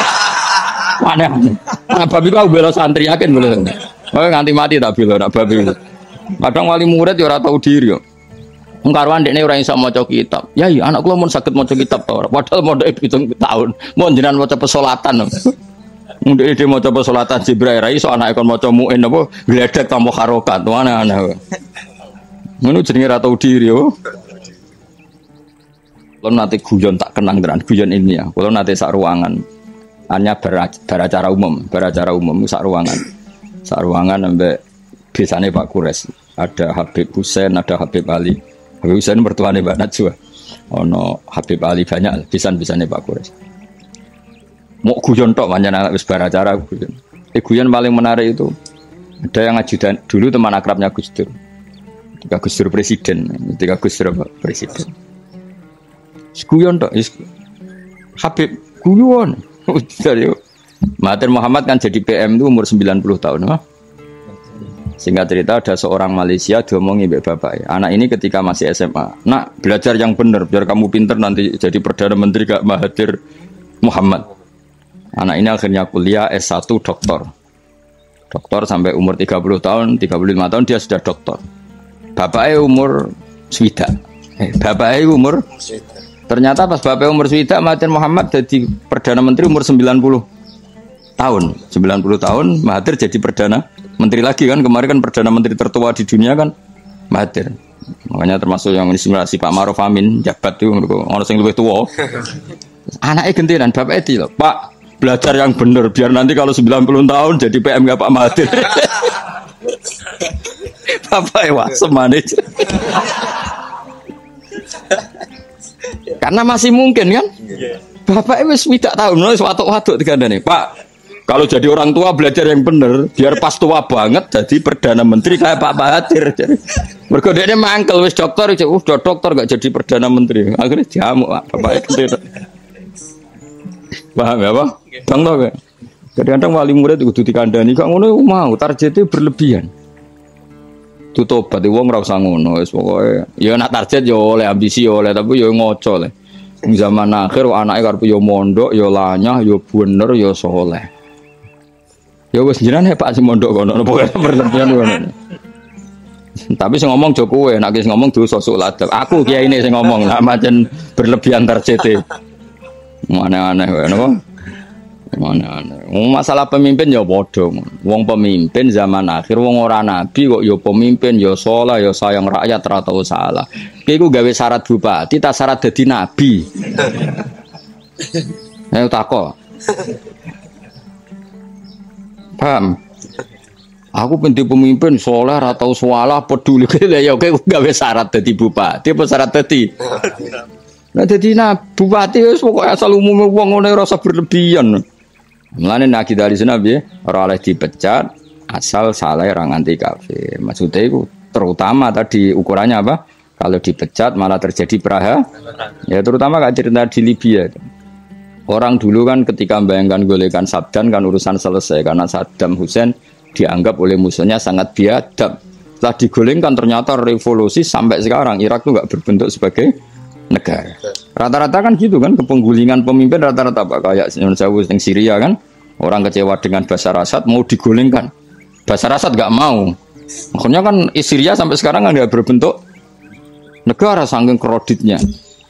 Mana? Nah, babi kau bela santri yakin boleh. Oh nganti mati tak bela nak babi. Kadang wali murid yo ora tau diri yo. Ngkarwan dekne ora iso maca kitab. Ya iya anak kula mun saged maca kitab to. Padahal mondhoke 7 tahun. Mun jenengan maca pesolatan. Ndek dhewe maca pesolatan Jibril ra iso anake kon maca muin apa gledek tanpa harokat. Aneh-aneh. Ngono jenenge ra tau diri yo. Kalau nanti guyon tak kenang tenan guyon ini ya. Kalau nanti sak ruangan hanya beracara umum sak ruangan. Sak ruangan sampai biasanya Pak Kures. Ada Habib Husain, ada Habib Ali. Habib Husain mertuane Mbak Najwa. Ono Habib Ali banyak pisan-pisane Pak Kures. Mau guyon tok pancen anak wis beracara guyon. Guyon paling menarik itu ada yang ajudan dulu teman akrabnya Gus Dur. Ketika Gus Dur presiden, ketika Gus Dur presiden. Guyon tok Habib guyon. Mahathir Muhammad kan jadi PM itu umur 90 tahun. Singkat cerita ada seorang Malaysia diomongi mbek bapak. Anak ini ketika masih SMA. Nak belajar yang benar biar kamu pinter nanti jadi Perdana Menteri gak Mahathir Muhammad. Anak ini akhirnya kuliah S1 doktor. Doktor sampai umur 30 tahun, 35 tahun dia sudah doktor. Bapaknya umur swidak. Bapaknya umur ternyata pas bapaknya umur swidak Mahathir Muhammad jadi Perdana Menteri umur 90 tahun. 90 tahun Mahathir jadi Perdana Menteri lagi kan. Kemarin kan Perdana Menteri tertua di dunia kan Mahathir. Makanya termasuk yang inspirasi Pak Maruf Amin jabat itu orang yang lebih tua. Anaknya gentenan bapaknya itu loh, Pak belajar yang benar biar nanti kalau 90 tahun jadi PM gak Pak Mahathir. Bapaknya wasem manis. Karena masih mungkin kan Bapak wis 3 tahun wis watuk-watuk dikandani. Pak, kalau jadi orang tua belajar yang bener, biar pas tua banget jadi perdana menteri kayak Pak Mahathir. Mergo dekne mangkel wis dokter, udah dokter gak jadi perdana menteri. Akhirnya diamuk Pak Bapak itu. Paham ya, Pak? Bang to gak? Kadang-kadang wali murid kudu dikandani kok ngono mau targetnya berlebihan. Tutup berarti wong ora usah ngono wis pokoke ya nak target ya oleh ambisi ya oleh tapi ya ngoco le. Ning zaman akhir anake karep ya mondok ya lanyah ya bener ya saleh. Ya wis jenengan Pak sing mondok kono pokoke berlebihan ngono. Tapi sing ngomong jo kowe nek wis ngomong dosa suladep. Aku kiyaine sing ngomong lah pancen berlebihan targete. Aneh-aneh wae napa? Mana-mana. Masalah pemimpin ya padha. Wong pemimpin zaman akhir wong ora nabi kok ya pemimpin ya saleh ya sayang rakyat ora tau salah. Ki iku gawe syarat bupati ta syarat dadi nabi. Ayo takok. Paham? Aku pengen pemimpin saleh ora tau salah peduli kene ya kowe gawe syarat dadi bupati apa syarat dadi nah dadi bupati wis pokoke asal umume wong ngene ora usah berlebihan. Mulane nek kita alisuna piye ora oleh dipecat asal salah ora nganti kafir. Maksudnya itu terutama tadi ukurannya apa? Kalau dipecat malah terjadi praha. Ya terutama kayak cerita di Libya. Orang dulu kan ketika membayangkan golekan Saddam kan urusan selesai karena Saddam Hussein dianggap oleh musuhnya sangat biadab. Setelah digolengkan ternyata revolusi sampai sekarang Irak tuh nggak berbentuk sebagai negara. Rata-rata kan gitu kan kepenggulingan pemimpin rata-rata Pak kayak yang Syria kan orang kecewa dengan Bashar Assad mau digulingkan. Bashar Assad nggak mau. Makanya kan Syria sampai sekarang kan nggak berbentuk negara saking kreditnya.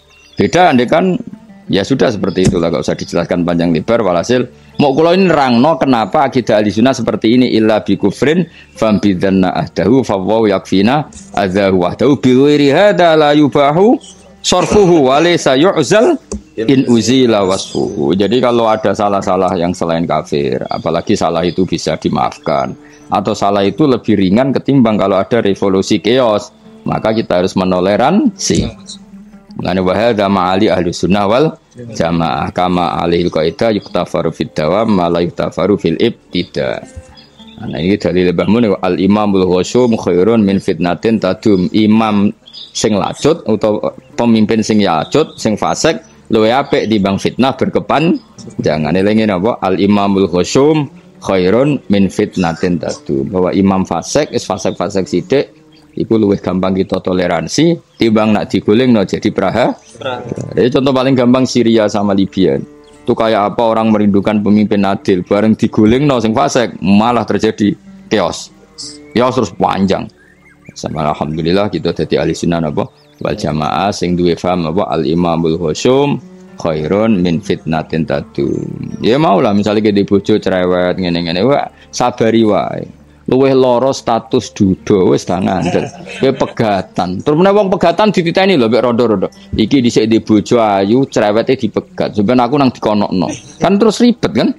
Beda andai kan ya sudah seperti itulah nggak usah dijelaskan panjang lebar walhasil mau kalau ini nerangno kenapa akidah Ahlussunnah seperti ini illa bi kufrin fam bidzanna ahdahu fa wa yakfina adzahu wahdahu bi ghairi hada la yubahu sorfuhu walaysa yu'zal in uzila wasfuhu. Jadi kalau ada salah-salah yang selain kafir, apalagi salah itu bisa dimaafkan atau salah itu lebih ringan ketimbang kalau ada revolusi chaos, maka kita harus menoleransi. Mengenai wahada ma'ali ahli sunnah wal jamaah kama alihil qaidah yuktafaru fid dawam ma la yuktafaru fil ibtida. Nah ini dalil bahmun al imamul khusyum khairun min fitnatin tadum. Imam sing lacut atau pemimpin sing lacut sing fasik luwih apik timbang fitnah berkepanjangan. Elinge napa al imamul khusyum khairun min fitnatin tadum. Bahwa imam fasik is fasik-fasik sithik iku luwih gampang kita toleransi timbang nak digolengno jadi praha. Ini contoh paling gampang Syria sama Libya. Itu kayak apa orang merindukan pemimpin adil bareng digolengno sing fasik malah terjadi chaos. Chaos terus panjang. Sama alhamdulillah kita dadi ahli sunnah apa wal jamaah sing duwe paham apa al imamul khusyum khairun min fitnatin tadum. Ya maulah misalnya kita bojo cerewet ngene-ngene wae sabari wae. Luwih loro status duda wis tak ngandel. Kowe pegatan. Terus meneh wong pegatan dititeni lho mek rondo-rondo. Iki dhisik di bojo ayu cerewete dipegat. Sampeyan aku nang dikonokno. Kan terus ribet kan?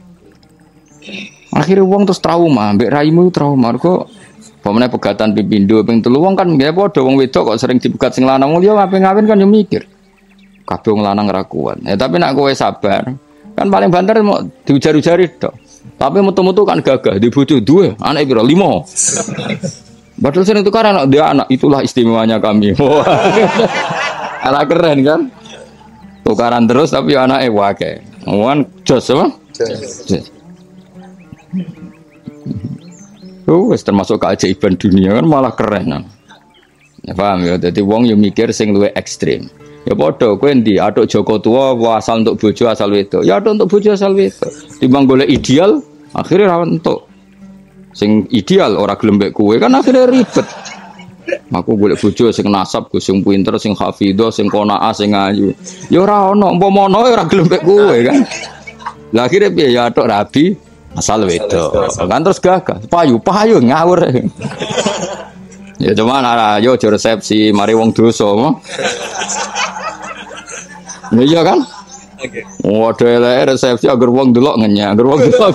Akhirnya wong terus trauma, mbek raimu trauma kok. Pemene pegatan pipindo ping 3 wong kan nggih padha wong wedok kok sering dipegat sing lanang liya ape ngawin kan yo mikir. Kabeh wong lanang ra kuat. Ya tapi nek kowe sabar, kan paling banter mau diujar-ujari tok. Tapi mutu-mutu kan gagah di bojo duwe, anak piro 5. Padahal sering tukaran anak dia anak itulah istimewanya kami. Anak keren kan? Tukaran terus tapi anake wae. Wan jos apa? Jos. Wes termasuk keajaiban dunia kan malah keren. Ya paham ya, dadi wong yo mikir sing luwih ekstrem. Ya padha kowe endi atuk Joko tua asal untuk bojo asal wedok. Ya atuk untuk bojo asal wedok. Timbang golek ideal akhirnya ra entuk. Sing ideal ora gelem mek kowe kan akhirnya ribet. Aku golek bojo sing nasab, sing pinter, sing hafidhah, sing qanaah, sing ayu. Ya ora ono, umpama ono ora gelem mek kowe kan. Lah akhirnya piye ya atuk rabi asal wedok. Kan terus gagah, payu ngawur. Ya cuman yo aja resepsi mari wong dosa mo. Ya iya kan? Oke. Waduh elek resepsi agar wong delok ngenyek, agar wong delok.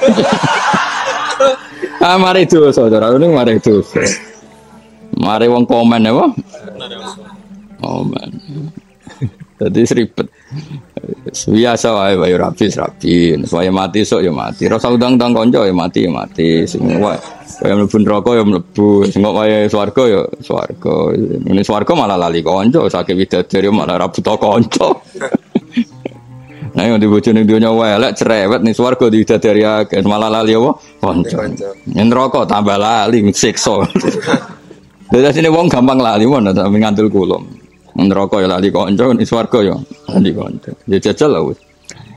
Ah mari dosa, saudara ini mari dosa. Mari wong komen ya, Pak. Komen. Tadi seribet. Biasa wae wae rapi. Supaya mati sok ya mati. Rasa udang-udang konco ya mati. Semua kaya mlebu neraka ya mlebu. Sing kok wae swarga ya swarga. Ini swarga malah lali konco, sakit widadari malah ra buta konco. Nah, yang dibojone dunya wae elek cerewet ning swarga widadari akeh malah lali apa? Konco. Ning neraka tambah lali siksa. Dadi sini wong gampang lali mon sampe ngandel kula. Neraka ya lali kanca, ning swarga ya lali kanca. Ya jajal lah wis.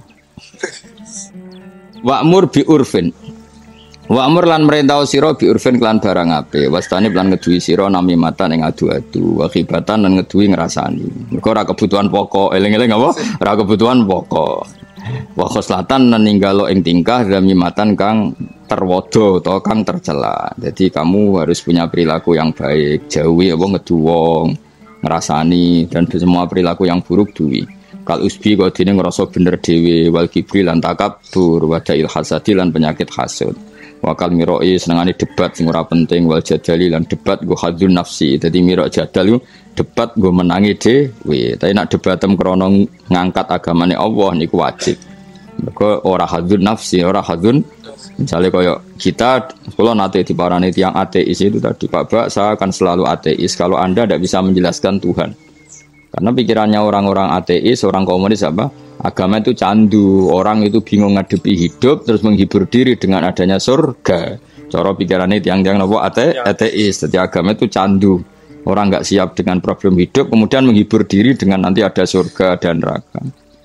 Wa'mur bi urfin. Wa'mur lan merintah sira bi urfin kelan barang apik. Wastane lan ngeduwi sira nami mata ning adu-adu, wakibatan lan ngeduwi ngrasani. Mergo ora kebutuhan pokok, eling-eling apa? Ora kebutuhan pokok. Wa khoslatan lan ninggalo ing tingkah nami matan kang terwodo atau kang tercela. Jadi kamu harus punya perilaku yang baik, jauhi apa ngedu wong, ngrasani dan semua perilaku yang buruk duwi. Kal usbi kok dene ngrasa bener dhewe wal kibri lan takabur wa da'il hasadi lan penyakit hasud. Wa kal miroi senengane debat sing ora penting wal jadali lan debat go hadun nafsi. Dadi mirok jadal ku debat go menangi dhewe. Tapi nek debatem krana ngangkat agamane Allah niku wajib. Mergo ora hadun nafsi, ora hadun. Misalnya kayak kita, kalau nanti diparani tiang ateis itu tadi Pak Bak, saya akan selalu ateis kalau Anda tidak bisa menjelaskan Tuhan. Karena pikirannya orang-orang ateis, orang komunis apa? Agama itu candu, orang itu bingung ngadepi hidup, terus menghibur diri dengan adanya surga. Cara pikirannya tiang-tiang apa? Ateis, jadi agama itu candu. Orang nggak siap dengan problem hidup, kemudian menghibur diri dengan nanti ada surga dan neraka.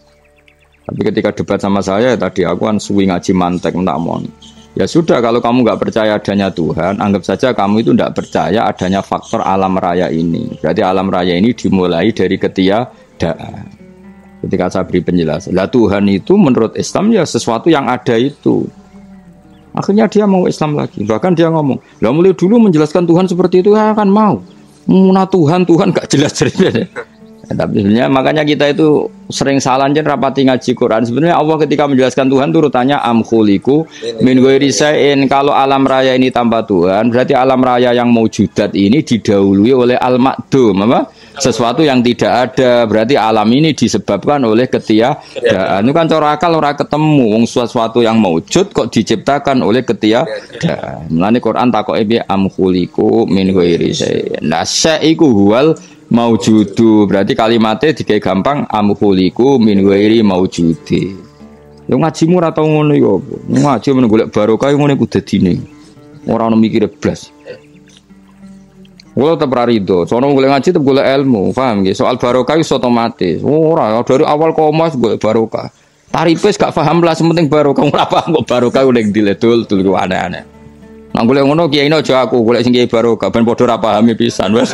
Tapi ketika debat sama saya tadi aku kan suwi ngaji mantek tak mon. Ya sudah kalau kamu nggak percaya adanya Tuhan, anggap saja kamu itu tidak percaya adanya faktor alam raya ini. Berarti alam raya ini dimulai dari ketiadaan. Ketika saya beri penjelasan, lah Tuhan itu menurut Islam ya sesuatu yang ada itu. Akhirnya dia mau Islam lagi. Bahkan dia ngomong, lah mulai dulu menjelaskan Tuhan seperti itu ya kan mau. Muna Tuhan gak jelas ceritanya. Ya, tapi sebenarnya makanya kita itu sering salah jen rapati ngaji Quran. Sebenarnya Allah ketika menjelaskan Tuhan itu urutannya am khuliqu min ghairi syai'in. Kalau alam raya ini tanpa Tuhan, berarti alam raya yang maujudat ini didahului oleh al-ma'dum, apa? Sesuatu yang tidak ada. Berarti alam ini disebabkan oleh ketiadaan. Itu kan cara akal ora ketemu wong sesuatu yang maujud kok diciptakan oleh ketiadaan. Mulane Quran takoke piye am khuliqu min ghairi syai'in. Nah, syai'iku huwal maujudu, berarti kalimatnya dikai gampang amkhuliku min ghairi maujudi. Yo ngajimu ora tau ngono iku apa? Ngaji men golek barokah ngono iku dadine. Ora ono mikire blas. Wala ta prarido, sono golek ngaji tetep golek ilmu, paham nggih? Soal barokah wis otomatis. Ora dari awal komas golek barokah. Tarife gak paham lah, penting barokah ora paham kok barokah ning diledul tul ku aneh-aneh. Nang golek ngono kiai aja aku golek sing kiai barokah ben padha ora pahami pisan wis.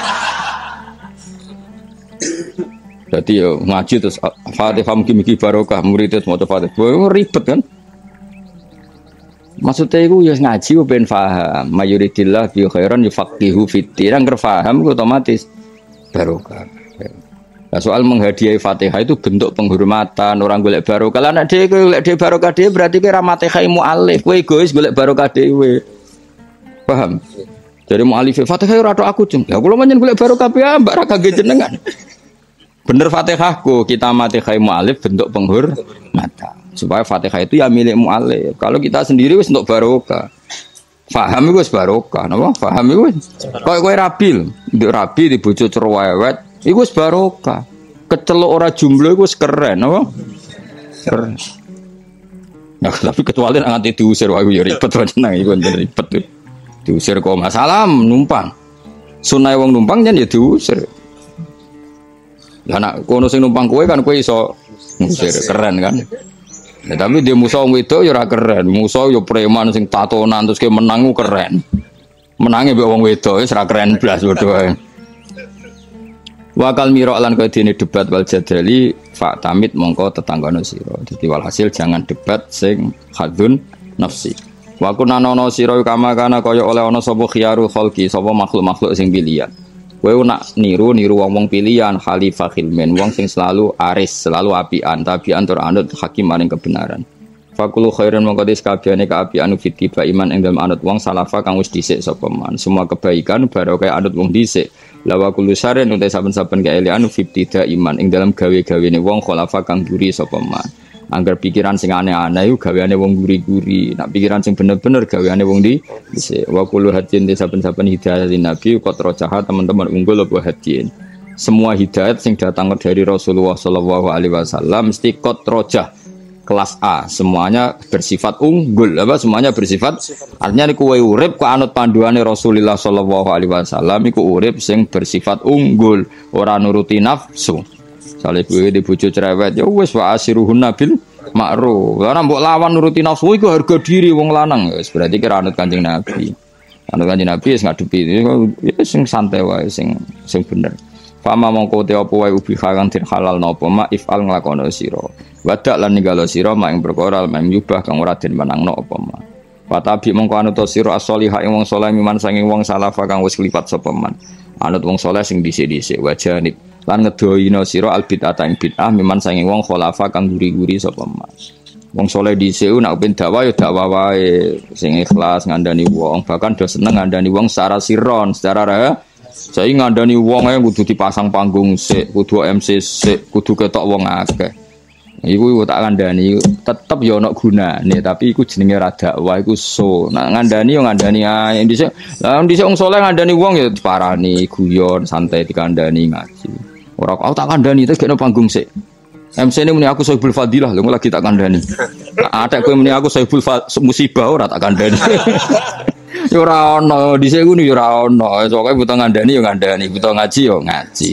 Jadi yo ngaji terus Fatihah mungkin barokah murid itu mau Fatihah. Ribet kan? Maksudnya itu ya ngaji ben paham. Mayuridillah bi khairan yufaqihu fiddin. Nang paham otomatis barokah. Nah, soal menghadiahi Fatihah itu bentuk penghormatan orang golek barokah. Lah nek dhewe golek dhewe barokah dhewe berarti kowe ra Fatihah mualif. Kowe egois golek barokah dhewe. Paham? Jadi mualif Fatihah ora tok aku jeng. Ya kula menyen golek barokah piye mbak ra kangge jenengan. Bener Fatihahku, kita Fatihah mu'alif bentuk penghormatan. Supaya Fatihah itu ya milik mu'alif. Kalau kita sendiri wis untuk barokah. Faham itu wis barokah, napa? Faham itu wis. Kowe rabi, nduk rabi di bojo cerewet, iku wis barokah. Kecelok ora jumlah iku wis keren, napa? Keren. Nah, tapi kecuali nganti diusir wae ya ribet tenan iku ribet. Diusir kok masalah numpang. Sunai wong numpang jan ya diusir. Lah nek kono sing numpang kowe kan kowe iso ngusir keren kan. Ya, tapi dia musuh wedok ya ora keren. Musuh ya preman sing tatonan terus ke menang keren. Menange mbek wong wedok wis ora keren blas padha wae. Wakal mirok lan kowe dene debat wal jadali fa tamit mongko tetanggane sira. Dadi walhasil jangan debat sing hadun nafsi. Wa kunanono sira kama kana kaya oleh ana sapa khiyaru khalqi sapa makhluk-makhluk sing pilihan. Kowe nak niru wong-wong pilihan khalifah khilmin wong sing selalu aris, selalu apian, tabian tur anut hakim maring kebenaran. Fakulu khairan mongko dis kabehane kaapian fitiba iman ing dalem anut wong salafa kang wis dhisik sapa man. Semua kebaikan barokah anut wong dhisik. Lawa kullu syarrin uta saben-saben kaelian fibtida iman ing dalam gawe-gawene wong khalafa kang guri sapa man. Angger pikiran sing aneh-aneh iku gaweane wong guri-guri. Nek pikiran sing bener-bener gaweane wong di wa kullu hadin saben-saben hidayah Nabi qatra jahat teman-teman unggul apa hadin. Semua hidayat sing datang dari Rasulullah sallallahu alaihi wasallam mesti qatra kelas A, semuanya bersifat unggul, apa semuanya bersifat. Artinya niku kowe urip ku anut panduane Rasulullah sallallahu alaihi wasallam iku urip sing bersifat unggul, ora nuruti nafsu. Sale kowe di bojo cerewet ya wis wa asiruhun nabil ma'ruf. Ora mbok lawan nuruti nafsu iku harga diri wong lanang, wis berarti kira anut Kanjeng Nabi. Anut Kanjeng Nabi wis ngadepi ya sing santai wae sing bener. Fama mongko te apa wae ubi kang den halal napa ma ifal nglakono sira. Wadak lan ninggalo sira mak ing perkara mak nyubah kang ora den menangno apa ma. Patabi mongko anut sira as-sholihah ing wong saleh miman sanging wong salafa kang wis lipat sapa man. Anut wong saleh sing dhisik-dhisik wajanib lan ngedohina sira al bid'ah ing bid'ah miman sanging wong khalafa kang guri-guri sapa man. Wong saleh dhisik nek ben dakwah ya dakwah wae sing ikhlas ngandani wong, bahkan do seneng ngandani wong secara siron, secara saya ngandani wong ae kudu dipasang panggung sik, kudu MC sik, kudu ketok wong akeh. Iku tak kandhani tetep ya ana gunane, tapi iku jenenge ra dakwah iku so. Nah ngandani yo ngandani ae. Dhisik wong saleh ngandani wong ya diparani guyon, santai dikandani ngaji. Ora aku tak kandhani tegekno panggung sik. MC ini muni aku Sohibul Fadilah, lho lagi tak kandhani. Atek kowe muni aku Sohibul Musibah ora tak kandhani. Ya ora ono, dhisik ku ya ora ono. Pokoke butuh ngandani ya ngandani, butuh ngaji ya ngaji.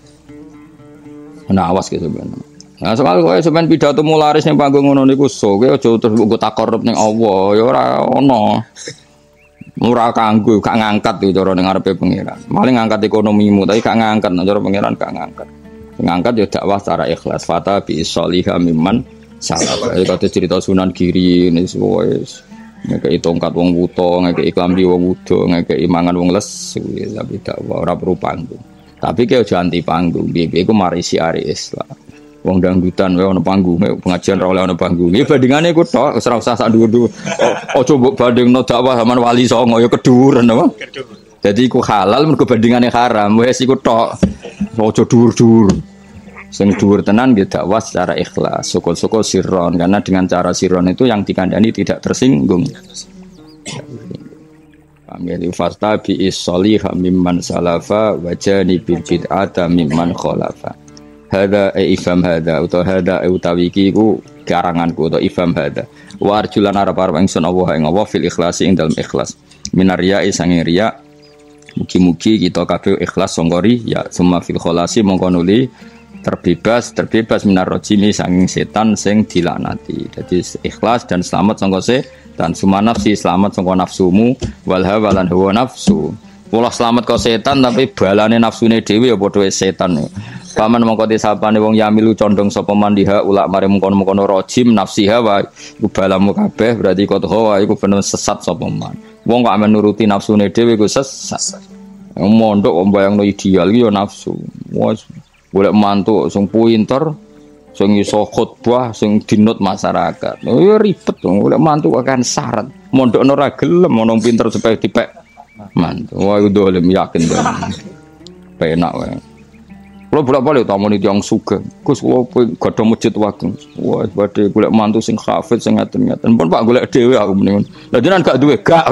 Nah awas gitu ben. Nah soal kowe sampean pidato mularis ning panggung ngono niku so, kowe aja terus mbok takorup ning Allah, ya ora ono. Ora kanggo, gak ngangkat iki cara ning ngarepe pangeran. Maling ngangkat ekonomimu, tapi gak ngangkat nek cara pangeran gak ngangkat. Ngangkat ya dakwah secara ikhlas, fata bi sholihah mimman salah. Kata cerita Sunan Giri ini wis ngekei tongkat wong wuto, ngekei klambi wong wudo, ngekei mangan wong lesu, tapi dakwah ora perlu panggung. Tapi kaya aja anti panggung, piye-piye iku mari siare Islam. Wong dangdutan wae ono panggung, pengajian ora oleh ono panggung. Iki bandingane iku tok, wis ora usah sak dhuwur-dhuwur. Aja mbok bandingno dakwah zaman wali songo ya keduren apa? Jadi iku halal mergo bandingane haram, wis iku tok. Aja dhuwur-dhuwur. Sing dhuwur tenan nggih dakwah secara ikhlas, syukur-syukur sirron, karena dengan cara sirron itu yang dikandani tidak tersinggung. Amil fasta bi is-sholihah mimman salafa wa janibil bid'ata mimman khalafa. Hada ifham hada utawa hada utawi iki ku karanganku utawa ifham hada. Wa arjulan arep-arep ingsun Allah ing Allah fil ikhlasi ing dalem ikhlas. Minar riya'i sanging riya. Mugi-mugi kita kabeh ikhlas sangka riya, summa fil kholasi mongko nuli terbebas minar rojimi sanging setan sing dilaknati. Jadi ikhlas dan selamat sangka setan. Suma nafsi selamat sangka nafsumu wal hawa lan hawa nafsu. Pola selamat kok setan tapi balane nafsune dhewe ya padha setan. Paman mongko disapane wong yamilu condong sapa mandiha ulak mare mengkono-mengkono rojim nafsi hawa iku balamu kabeh berarti kok hawa iku bener sesat sapa man. Wong kok amen nuruti nafsune dhewe iku sesat. Mondok mbayangno ideal iki ya nafsu. Wes golek mantu sing pinter, sing iso khotbah, sing dinut masyarakat. Oh ya ribet dong, golek mantu akan syarat. Mondokno ora gelem ono pinter supaya dipek mantu. Wah iku dolim yakin to. Penak wae. Kulo bolak-balik tamoni tiyang sugih. Gus kula godho masjid wae. Wah badhe golek mantu sing hafid sing ngaten-ngaten. Pun Pak golek dhewe aku mendingan. Lah jenengan gak duwe gak.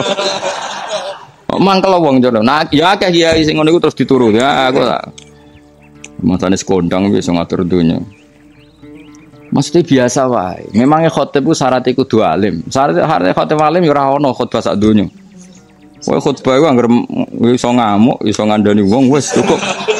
Mangkel wong jono. Nah ya akeh kiai sing ngono iku terus dituruti. Ya aku tak matane sekondang wis ngatur dunya. Mesti biasa wae. Memangnya khotib ku syarat iku kudu alim. Syarat khotib alim ya ora ono khotbah sak donya. Kowe khotbah iku anggere iso ngamuk, iso ngandani wong wis cukup.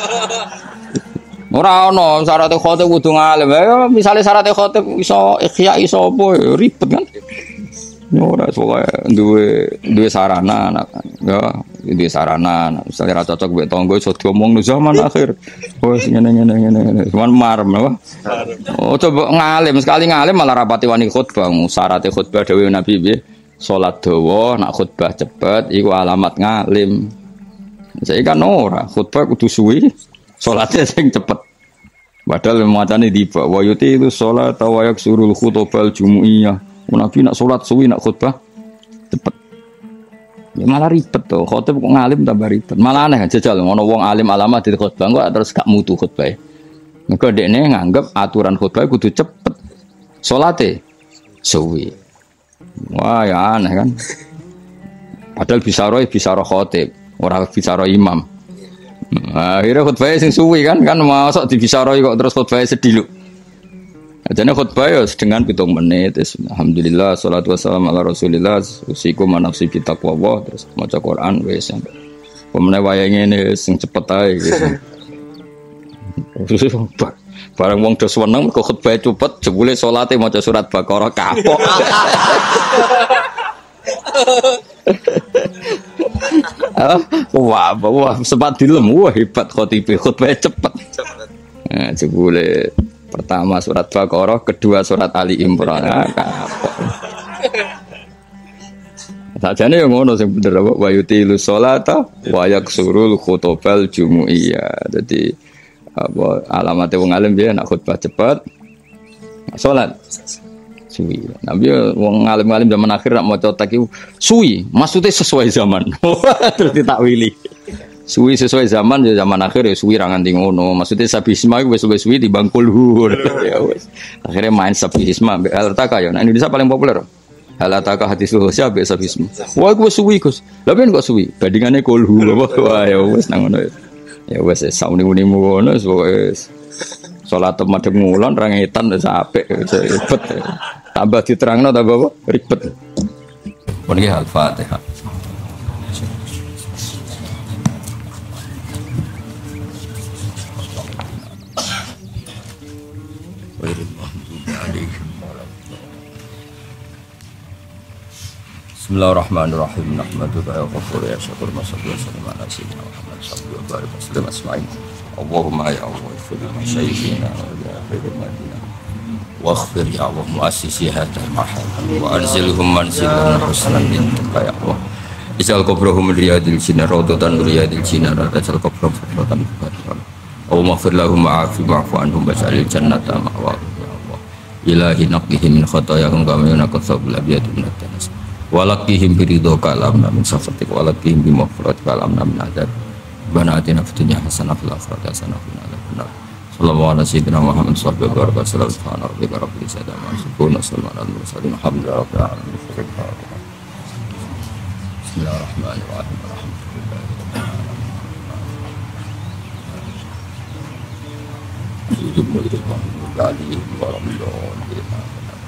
Ora ono syarat khotib kudu alim. Ya misale syarat khotib iso ikhya iso apa ribet kan. Ora soalnya duwe sarana ya duwe sarana misalnya ra cocok mbek tangga iso diomong no zaman akhir wis ngene cuman marem apa oh coba ngalim sekali ngalim malah rapati wani khutbah syarat khutbah dawuh Nabi piye salat dawa nak khutbah cepet iku alamat ngalim saiki kan ora khutbah kudu suwi salate sing cepet padahal macane tiba wa yuti itu salat wa yaksurul khutbal jumu'iyah Nabi nak sholat suwi nak khutbah cepet. Ya malah ribet tuh, khotib kok ngalim tambah ribet. Malah aneh jajal ngono wong alim alama di khotbah kok terus gak mutu khotbah. Mergo dekne nganggep aturan khotbah kudu cepet. Salate suwi. Wah ya aneh kan. Padahal bisa roh khotib, ora bisa roh imam. Akhirnya khotbahnya sing suwi kan masuk di bisa roh kok terus khotbahnya sedih. Jadi khutbah ya dengan 7 menit. Alhamdulillah, salatu wassalamu ala Rasulillah. Usiku manafsi kita Allah terus maca Quran wis. Pemene wayahe ngene sing cepet ae gitu. Barang wong do seneng kok khutbah cepet jebule salate maca surat Baqarah kapok. Wah, sempat dilem, wah hebat khutbah cepet. Nah, jebule pertama surat Baqarah, kedua surat Ali Imran. Sajane yang ngono sing bener apa wa yutilu sholata wa yaksurul khutbal jumu'iyah. Jadi apa alamat wong alim dia nak khutbah cepat. Salat suwi. Nabi wong alim-alim zaman akhir nak maca tak suwi, maksudnya sesuai zaman. Terus ditakwili. Suwi sesuai zaman ya zaman akhir ya suwi ra nganti ngono. Maksudnya sabisma iku wis suwi di bangkul luhur. Ya wis. Akhirnya main sabisma mbek Al-Taka ya. Nah Indonesia paling populer. Al-Taka hadis luhusya mbek sabisma. Wah iku suwi Gus. Lha ben kok suwi? Bandingane kulhu. Wah ya wis nang ngono. Ya wis sauni-unimu ngono wis. Salat madhep ngulon ra ngetan wis apik ribet. Tambah diterangno tambah apa? Ribet. Muni Al-Fatihah. Bismillahirrahmanirrahim. Nahmaduka ya ghafur ya syakur masallu sallallahu ala sayyidina Muhammad sallallahu alaihi wasallam asma'in. Allahumma ya Allah ighfir li masyayikhina wa ya khairil madina. Waghfir ya Allah muassisi hadzal mahal wa anzilhum manzilan husnan indaka ya Allah. Ij'al qabrahum riyadil jinnah rawdatan riyadil jinnah rajal qabrahum rawdatan barkan. Allahumma ighfir lahum wa'afi wa'fu anhum waj'alil jannata ma'wahum ya Allah. Ilahi naqihim min khatayahum kama yunqas sabul abyad min at-tanas. Walakihim biridho kalamna min safatik walakihim bimafrat kalamna min adab banatina fitunya hasanah fil akhirat hasanah fil adab sallallahu ala sayyidina Muhammad sallallahu alaihi wasallam subhana rabbika rabbil izzati amma yasifun salamun alal mursalin alhamdulillahi rabbil alamin bismillahirrahmanirrahim alhamdulillahi rabbil alamin